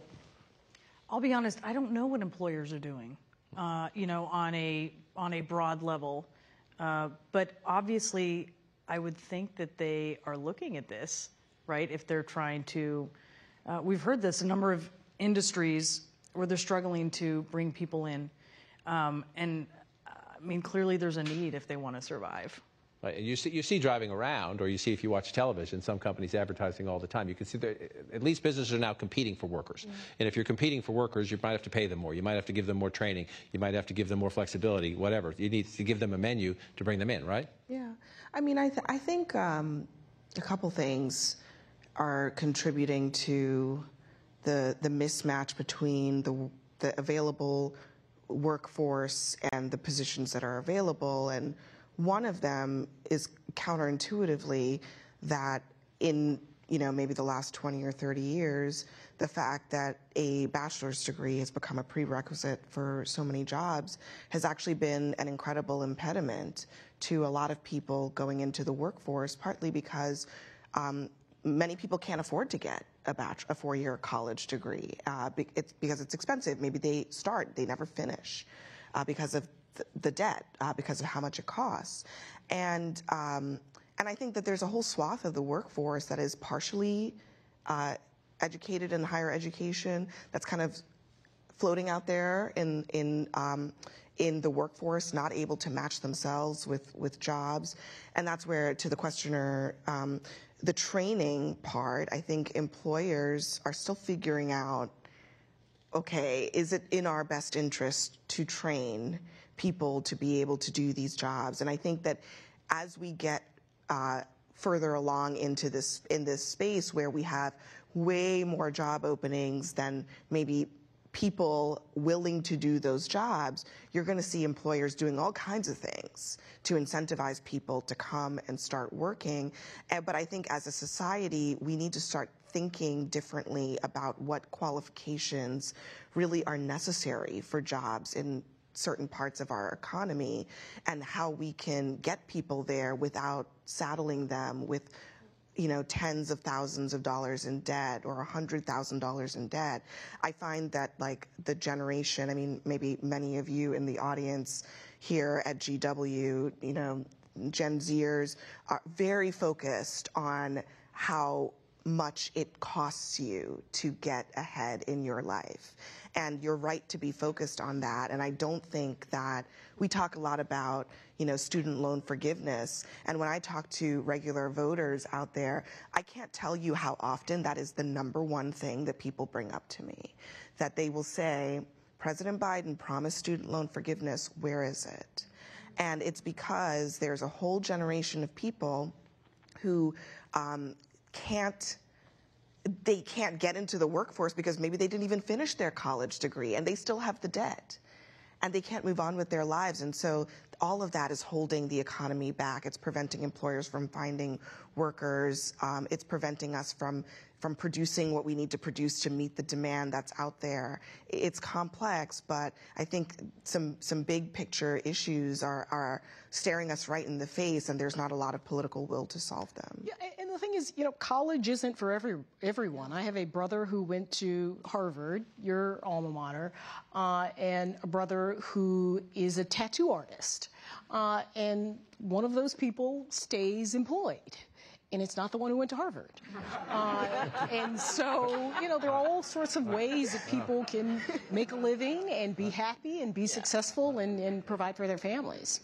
I'll be honest. I don't know what employers are doing. Uh, you know, on a on a broad level. Uh, but obviously, I would think that they are looking at this, right? If they're trying to, uh, we've heard this, a number of industries where they're struggling to bring people in. Um, and uh, I mean, clearly there's a need if they want to survive. Right. And you see, you see driving around, or you see if you watch television, some companies advertising all the time. You can see that at least businesses are now competing for workers. Mm-hmm. And if you're competing for workers, you might have to pay them more. You might have to give them more training. You might have to give them more flexibility, whatever. You need to give them a menu to bring them in, right? Yeah. I mean, I, th I think um, a couple things are contributing to the, the mismatch between the, the available workforce and the positions that are available. And one of them is counterintuitively that in, you know, maybe the last twenty or thirty years, the fact that a bachelor's degree has become a prerequisite for so many jobs has actually been an incredible impediment to a lot of people going into the workforce, partly because um, many people can't afford to get a, bach a four-year college degree. Uh, be it's because it's expensive. Maybe they start, they never finish uh, because of the debt, uh, because of how much it costs. And, um, and I think that there's a whole swath of the workforce that is partially uh, educated in higher education that's kind of floating out there in in um, in the workforce, not able to match themselves with with jobs, and that's where, to the questioner, um, the training part, I think employers are still figuring out, okay, is it in our best interest to train people to be able to do these jobs? And I think that as we get uh, further along into this in this space where we have way more job openings than maybe people willing to do those jobs, you're going to see employers doing all kinds of things to incentivize people to come and start working. And, but I think as a society, we need to start thinking differently about what qualifications really are necessary for jobs in certain parts of our economy and how we can get people there without saddling them with, you know, tens of thousands of dollars in debt or a hundred thousand dollars in debt. I find that, like, the generation, I mean, maybe many of you in the audience here at G W, you know, Gen Zers are very focused on how much it costs you to get ahead in your life. And you're right to be focused on that. And I don't think that we talk a lot about, you know, student loan forgiveness. And when I talk to regular voters out there, I can't tell you how often that is the number one thing that people bring up to me. That they will say, President Biden promised student loan forgiveness, where is it? And it's because there's a whole generation of people who um, can't they can't get into the workforce because maybe they didn't even finish their college degree and they still have the debt and they can't move on with their lives. And so all of that is holding the economy back. It's preventing employers from finding workers. Um, it's preventing us from from producing what we need to produce to meet the demand that's out there. It's complex, but I think some some big picture issues are, are staring us right in the face, and there's not a lot of political will to solve them. Yeah, and the thing is, you know, college isn't for every everyone. I have a brother who went to Harvard, your alma mater, uh, and a brother who is a tattoo artist. Uh, and one of those people stays employed. And it's not the one who went to Harvard. Uh, and so, you know, there are all sorts of ways that people can make a living and be happy and be successful and, and provide for their families.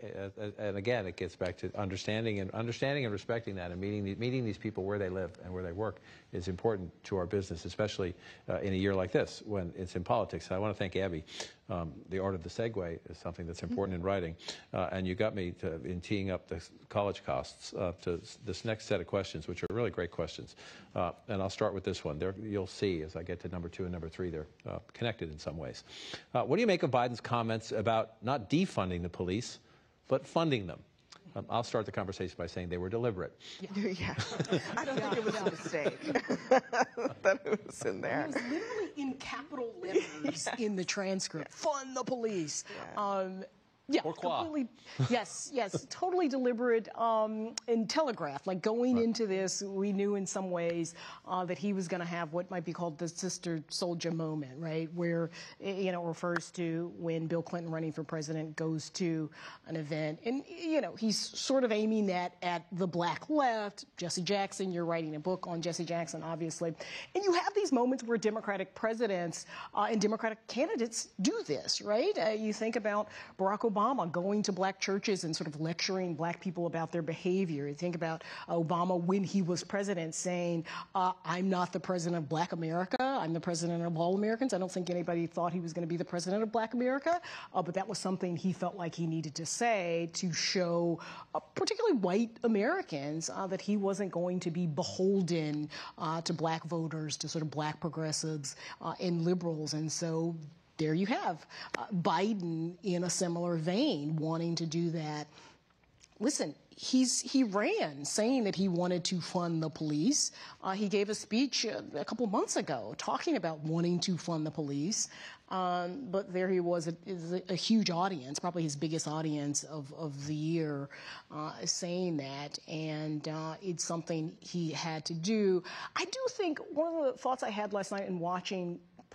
And again, it gets back to understanding and understanding and respecting that, and meeting meeting these people where they live and where they work is important to our business, especially uh, in a year like this when it's in politics. I want to thank Abby. Um, the art of the segue is something that's important in writing, uh, and you got me to, in teeing up the college costs uh, to this next set of questions, which are really great questions. Uh, and I'll start with this one. There, you'll see as I get to number two and number three, they're uh, connected in some ways. Uh, what do you make of Biden's comments about not defunding the police, but funding them? Um, I'll start the conversation by saying they were deliberate. Yeah, yeah. I don't think it was a mistake that it was in there. It was literally in capital letters in the transcript. Fund the police. Yeah. Um, Yeah, Pourquoi? completely. Yes, yes, totally deliberate um, and telegraphed. Like going Right. into this, we knew in some ways uh, that he was going to have what might be called the sister soldier moment, right? Where, you know, refers to when Bill Clinton running for president goes to an event. And, you know, he's sort of aiming that at the black left. Jesse Jackson, you're writing a book on Jesse Jackson, obviously. And you have these moments where Democratic presidents uh, and Democratic candidates do this, right? Uh, you think about Barack Obama. Obama going to black churches and sort of lecturing black people about their behavior. You think about Obama when he was president saying, uh, I'm not the president of black America, I'm the president of all Americans. I don't think anybody thought he was going to be the president of black America, uh, but that was something he felt like he needed to say to show uh, particularly white Americans uh, that he wasn't going to be beholden uh, to black voters, to sort of black progressives uh, and liberals. And so there you have uh, Biden in a similar vein, wanting to do that. Listen, he's he ran saying that he wanted to fund the police. Uh, he gave a speech a, a couple months ago talking about wanting to fund the police. Um, but there he was, a, a huge audience, probably his biggest audience of, of the year, uh, saying that. And uh, it's something he had to do. I do think one of the thoughts I had last night in watching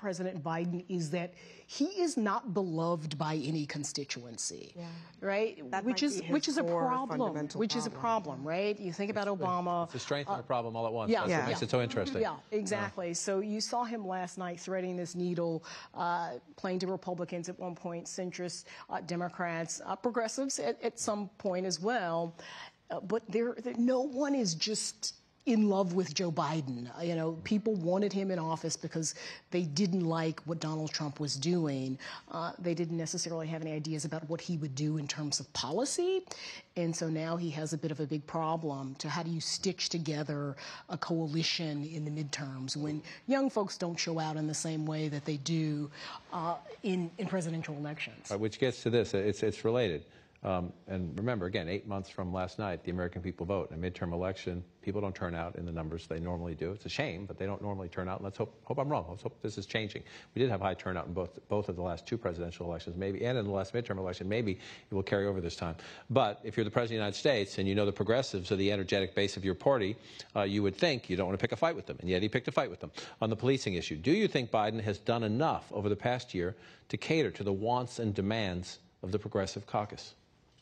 President Biden is that he is not beloved by any constituency, yeah. right? That which is which is a problem. Which problem. is a problem, right? You think about it's, Obama. It's a strength and a problem all at once. Yeah, That's yeah. what makes yeah. it so interesting. Yeah, exactly. Yeah. So you saw him last night threading this needle, uh, playing to Republicans at one point, centrist, uh, Democrats, uh, progressives at, at some point as well. Uh, but there, there, no one is just in love with Joe Biden. You know, people wanted him in office because they didn't like what Donald Trump was doing. Uh, they didn't necessarily have any ideas about what he would do in terms of policy. And so now he has a bit of a big problem to how do you stitch together a coalition in the midterms when young folks don't show out in the same way that they do uh, in, in presidential elections. Right, which gets to this, it's, it's related. Um, and remember, again, eight months from last night, the American people vote. In a midterm election, people don't turn out in the numbers they normally do. It's a shame, but they don't normally turn out. And let's hope, hope I'm wrong. Let's hope this is changing. We did have high turnout in both, both of the last two presidential elections, maybe, and in the last midterm election. Maybe it will carry over this time. But if you're the President of the United States and you know the progressives are the energetic base of your party, uh, you would think you don't want to pick a fight with them. And yet he picked a fight with them on the policing issue. Do you think Biden has done enough over the past year to cater to the wants and demands of the progressive caucus?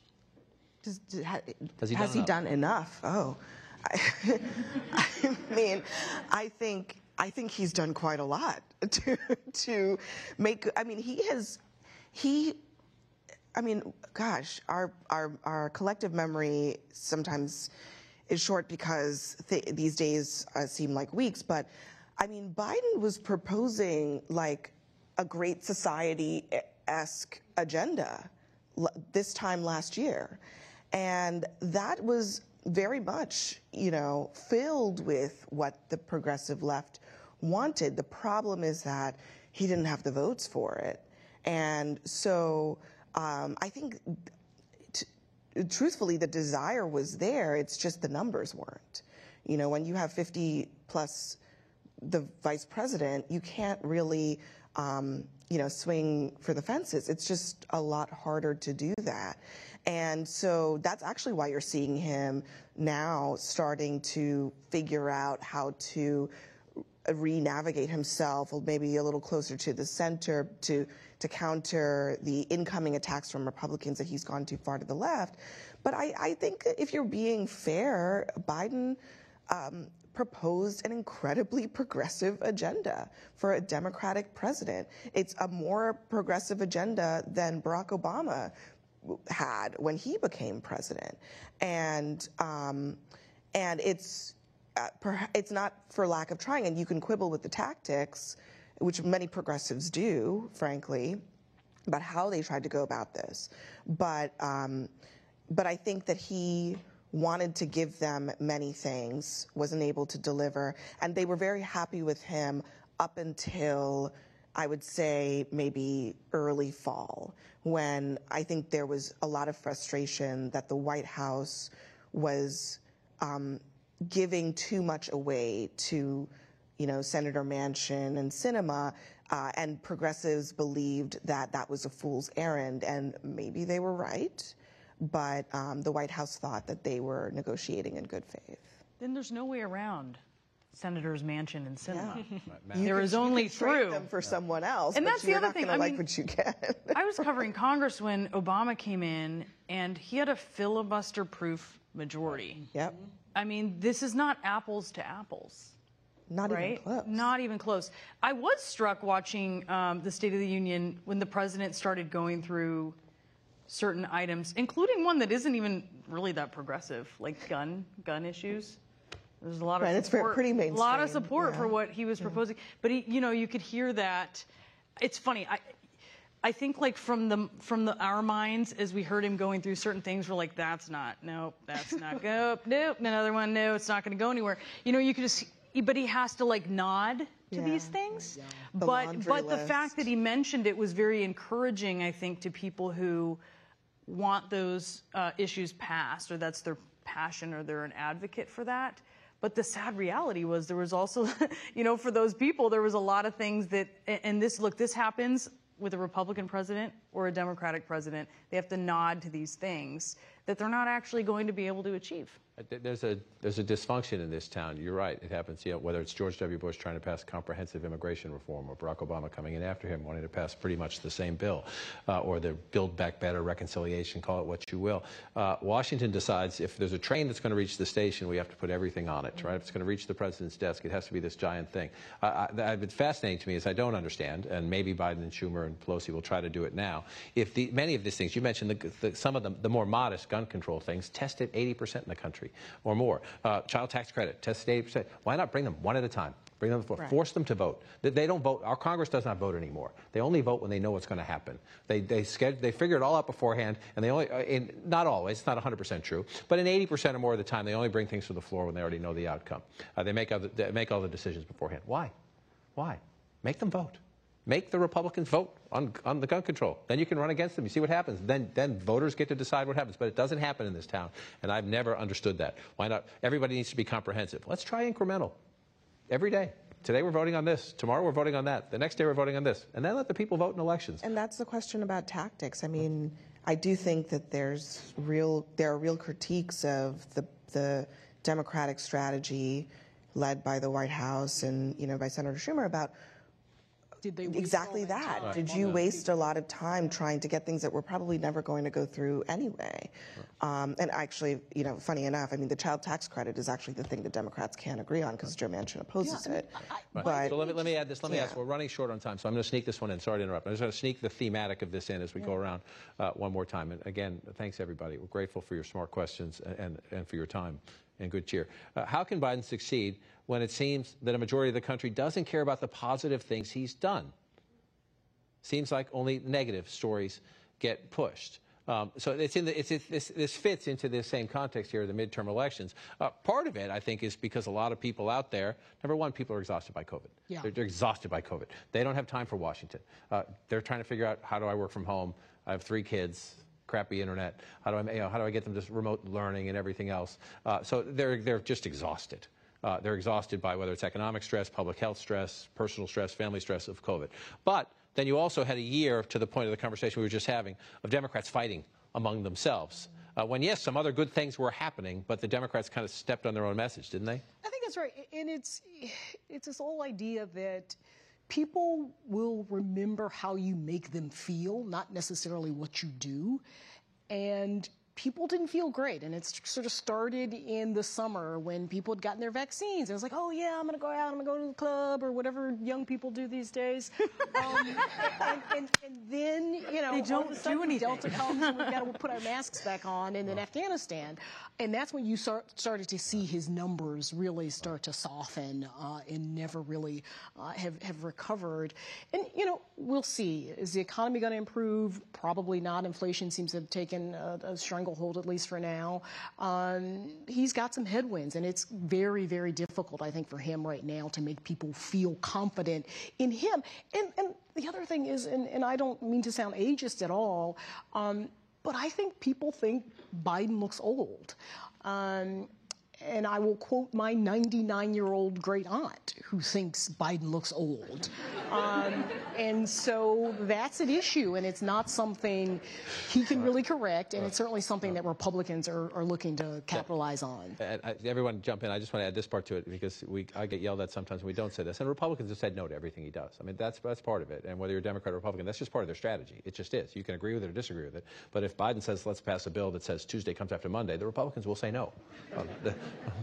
Does, does, ha, has he, has done, he enough? done enough? Oh, I, I mean, I think I think he's done quite a lot to to make. I mean, he has he. I mean, gosh, our our our collective memory sometimes is short because th these days uh, seem like weeks. But I mean, Biden was proposing like a Great Society-esque agenda this time last year. And that was very much, you know, filled with what the progressive left wanted. The problem is that he didn't have the votes for it. And so um, I think, t truthfully, the desire was there. It's just the numbers weren't. You know, when you have fifty plus the vice president, you can't really, um, you know, swing for the fences. It's just a lot harder to do that. And so that's actually why you're seeing him now starting to figure out how to re-navigate himself, or maybe a little closer to the center to, to counter the incoming attacks from Republicans that he's gone too far to the left. But I, I think if you're being fair, Biden um, proposed an incredibly progressive agenda for a Democratic president. It's a more progressive agenda than Barack Obama had when he became president, and um, and it's uh, it's not for lack of trying. And you can quibble with the tactics, which many progressives do, frankly, about how they tried to go about this. But um, but I think that he wanted to give them many things, wasn't able to deliver, and they were very happy with him up until, I would say, maybe early fall, when I think there was a lot of frustration that the White House was um, giving too much away to, you know, Senator Manchin and Sinema, uh, and progressives believed that that was a fool's errand, and maybe they were right, but um, the White House thought that they were negotiating in good faith. Then there's no way around Senators Manchin and Sinema. Yeah. There is only through them for someone else, and but that's the you're other not thing. gonna I like mean, what you get. I was covering Congress when Obama came in, and he had a filibuster-proof majority. Yep. I mean, this is not apples to apples. Not right? even close. Not even close. I was struck watching um, the State of the Union when the president started going through certain items, including one that isn't even really that progressive, like gun gun issues. There's a lot of right, support, it's pretty mainstream. a lot of support yeah. for what he was yeah. proposing. But he, you know, you could hear that. It's funny. I, I think like from the from the our minds as we heard him going through certain things, we're like, that's not, nope, that's not go, nope, another one, no, it's not going to go anywhere. You know, you could just, but he has to like nod to yeah. these things. Yeah. The but but list. The fact that he mentioned it was very encouraging, I think, to people who want those uh, issues passed, or that's their passion, or they're an advocate for that. But the sad reality was there was also, you know, for those people, there was a lot of things that, and this, look, this happens with a Republican president or a Democratic president. They have to nod to these things. that they're not actually going to be able to achieve. There's a there's a dysfunction in this town. You're right. It happens, you know, whether it's George W. Bush trying to pass comprehensive immigration reform, or Barack Obama coming in after him wanting to pass pretty much the same bill, uh, or the Build Back Better reconciliation, call it what you will. Uh, Washington decides if there's a train that's going to reach the station, we have to put everything on it, right? If it's going to reach the president's desk, it has to be this giant thing. Uh, I, it's fascinating to me is I don't understand, and maybe Biden and Schumer and Pelosi will try to do it now. If the, many of these things, you mentioned the, the, some of the, the more modest gun control things, tested eighty percent in the country or more. Uh, child tax credit, tested eighty percent. Why not bring them one at a time? Bring them, right. Force them to vote. They, they don't vote. Our Congress does not vote anymore. They only vote when they know what's going to happen. They they schedule, they figure it all out beforehand, and they only, uh, in, not always, it's not one hundred percent true, but in eighty percent or more of the time, they only bring things to the floor when they already know the outcome. Uh, they make other, they make all the decisions beforehand. Why? Why? Make them vote. Make the Republicans vote on, on the gun control. Then you can run against them. You see what happens. Then, then voters get to decide what happens. But it doesn't happen in this town, and I've never understood that. Why not? Everybody needs to be comprehensive. Let's try incremental. Every day. Today we're voting on this. Tomorrow we're voting on that. The next day we're voting on this. And then let the people vote in elections. And that's the question about tactics. I mean, I do think that there's real, there are real critiques of the, the Democratic strategy led by the White House and, you know, by Senator Schumer about Did they exactly that. Right. Did you waste a lot of time trying to get things that were probably never going to go through anyway? Um, and actually, you know, funny enough, I mean, the child tax credit is actually the thing that Democrats can't agree on because Joe Manchin opposes yeah, I mean, it. I, Right. But so let me, let me add this. Let me yeah. ask. We're running short on time, so I'm going to sneak this one in. Sorry to interrupt. I'm just going to sneak the thematic of this in as we yeah. go around uh, one more time. And again, thanks everybody. We're grateful for your smart questions and, and, and for your time and good cheer. Uh, how can Biden succeed when it seems that a majority of the country doesn't care about the positive things he's done? Seems like only negative stories get pushed. Um, so it's in the, it's, it's, this, this fits into this same context here, the midterm elections. Uh, part of it, I think, is because a lot of people out there, number one, people are exhausted by COVID. Yeah. They're, they're exhausted by COVID. They don't have time for Washington. Uh, they're trying to figure out, how do I work from home? I have three kids, crappy internet. How do I, you know, how do I get them to remote learning and everything else? Uh, so they're, they're just exhausted. Uh, they're exhausted by whether it's economic stress, public health stress, personal stress, family stress of COVID. But then you also had a year, to the point of the conversation we were just having, of Democrats fighting among themselves. Uh, when, yes, some other good things were happening, but the Democrats kind of stepped on their own message, didn't they? I think that's right. And it's, it's this whole idea that people will remember how you make them feel, not necessarily what you do. And people didn't feel great. And it's sort of started in the summer when people had gotten their vaccines. It was like, oh, yeah, I'm going to go out, I'm going to go to the club, or whatever young people do these days. um, and, and, and then, you know, they don't all of a sudden, do anything. Delta comes and we've got to put our masks back on. And in oh. Afghanistan, and that's when you start, started to see his numbers really start to soften uh, and never really uh, have, have recovered. And, you know, we'll see. Is the economy going to improve? Probably not. Inflation seems to have taken a, a stranglehold hold, at least for now. Um, he's got some headwinds, and it's very, very difficult, I think, for him right now to make people feel confident in him. And, and the other thing is, and, and I don't mean to sound ageist at all, um, but I think people think Biden looks old. Um, and I will quote my ninety-nine-year-old great aunt who thinks Biden looks old. Um, and so that's an issue, and it's not something he can really correct, and it's certainly something that Republicans are, are looking to capitalize on. And I, everyone jump in. I just want to add this part to it because we, I get yelled at sometimes when we don't say this. And Republicans have said no to everything he does. I mean, that's, that's part of it. And whether you're Democrat or Republican, that's just part of their strategy. It just is. You can agree with it or disagree with it. But if Biden says, let's pass a bill that says Tuesday comes after Monday, the Republicans will say no. Um, the,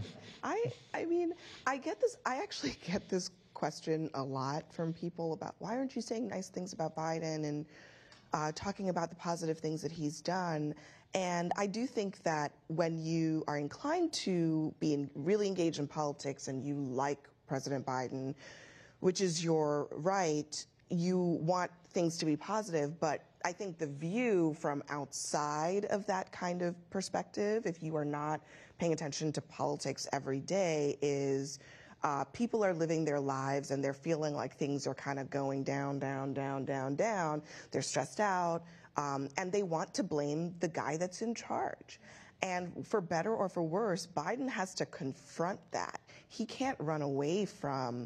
I, I mean, I get this, I actually get this question a lot from people about why aren't you saying nice things about Biden and uh, talking about the positive things that he's done. And I do think that when you are inclined to be in, really engaged in politics and you like President Biden, which is your right, you want things to be positive, but I think the view from outside of that kind of perspective, if you are not paying attention to politics every day, is uh, people are living their lives and they're feeling like things are kind of going down, down, down, down, down. They're stressed out, um, and they want to blame the guy that's in charge. And for better or for worse, Biden has to confront that. He can't run away from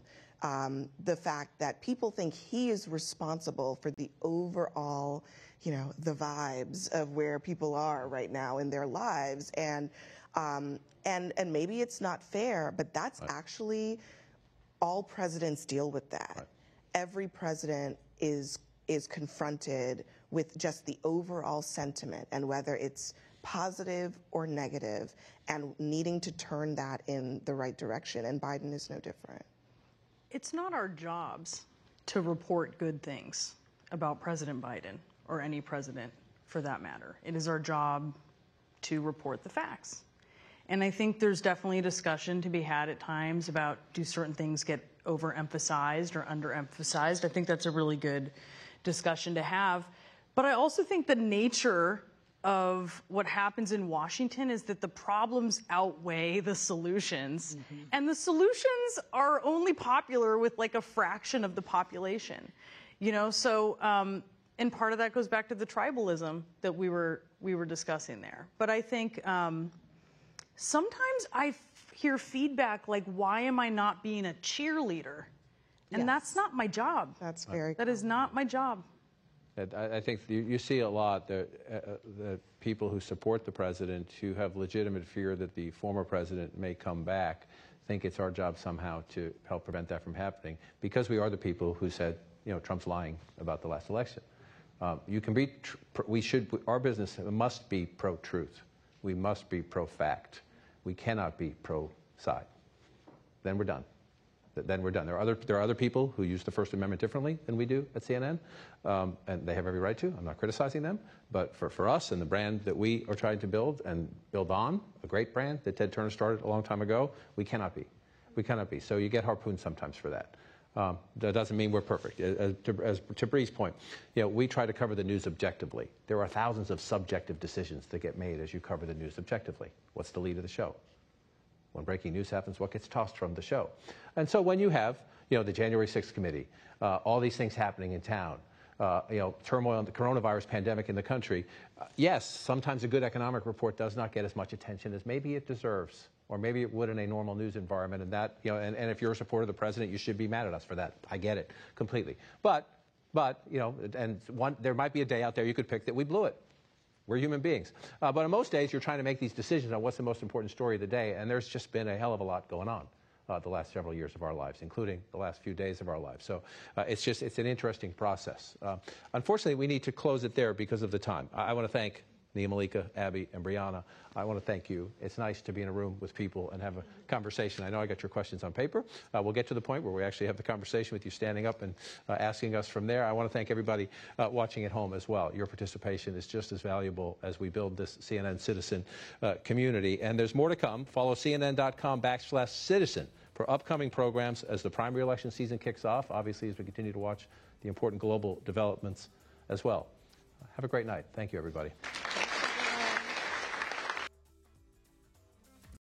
um, the fact that people think he is responsible for the overall, you know, the vibes of where people are right now in their lives. And um, and and maybe it's not fair, but that's right. Actually all presidents deal with that. Right. Every president is is confronted with just the overall sentiment, and whether it's positive or negative, and needing to turn that in the right direction. And Biden is no different. It's not our jobs to report good things about President Biden, or any president for that matter. It is our job to report the facts. And I think there's definitely a discussion to be had at times about, do certain things get overemphasized or underemphasized? I think that's a really good discussion to have. But I also think the nature of what happens in Washington is that the problems outweigh the solutions. Mm-hmm. And the solutions are only popular with like a fraction of the population. You know, so, um, and part of that goes back to the tribalism that we were, we were discussing there. But I think um, sometimes I f- hear feedback like, why am I not being a cheerleader? And yes. That's not my job. That's very That common. Is not my job. I think you, you see a lot that uh, the people who support the president, who have legitimate fear that the former president may come back, think it's our job somehow to help prevent that from happening, because we are the people who said, you know, Trump's lying about the last election. Um, you can be, tr- we should, our business must be pro-truth. We must be pro-fact. We cannot be pro-side. Then we're done. Then we're done. There are other there are other people who use the First Amendment differently than we do at C N N, um, and they have every right to. I'm not criticizing them, but for, for us and the brand that we are trying to build and build on, a great brand that Ted Turner started a long time ago, we cannot be. We cannot be. So you get harpooned sometimes for that. Um, that doesn't mean we're perfect. As to, as to Bree's point, you know, we try to cover the news objectively. There are thousands of subjective decisions that get made as you cover the news objectively. What's the lead of the show? When breaking news happens, what gets tossed from the show? And so when you have, you know, the January sixth committee, uh, all these things happening in town, uh, you know, turmoil in the coronavirus pandemic in the country, uh, yes, sometimes a good economic report does not get as much attention as maybe it deserves, or maybe it would in a normal news environment. And that, you know, and, and if you're a supporter of the president, you should be mad at us for that. I get it completely. But, but you know, and one, there might be a day out there you could pick that we blew it. We're human beings. Uh, but on most days, you're trying to make these decisions on what's the most important story of the day, and there's just been a hell of a lot going on uh, the last several years of our lives, including the last few days of our lives. So uh, it's just, it's an interesting process. Uh, unfortunately, we need to close it there because of the time. I, I want to thank Nia-Malika, Abby, and Brianna. I want to thank you. It's nice to be in a room with people and have a conversation. I know I got your questions on paper. Uh, we'll get to the point where we actually have the conversation with you standing up and uh, asking us from there. I want to thank everybody uh, watching at home as well. Your participation is just as valuable as we build this C N N Citizen uh, community. And there's more to come. Follow C N N dot com backslash citizen for upcoming programs as the primary election season kicks off, obviously as we continue to watch the important global developments as well. Have a great night. Thank you, everybody.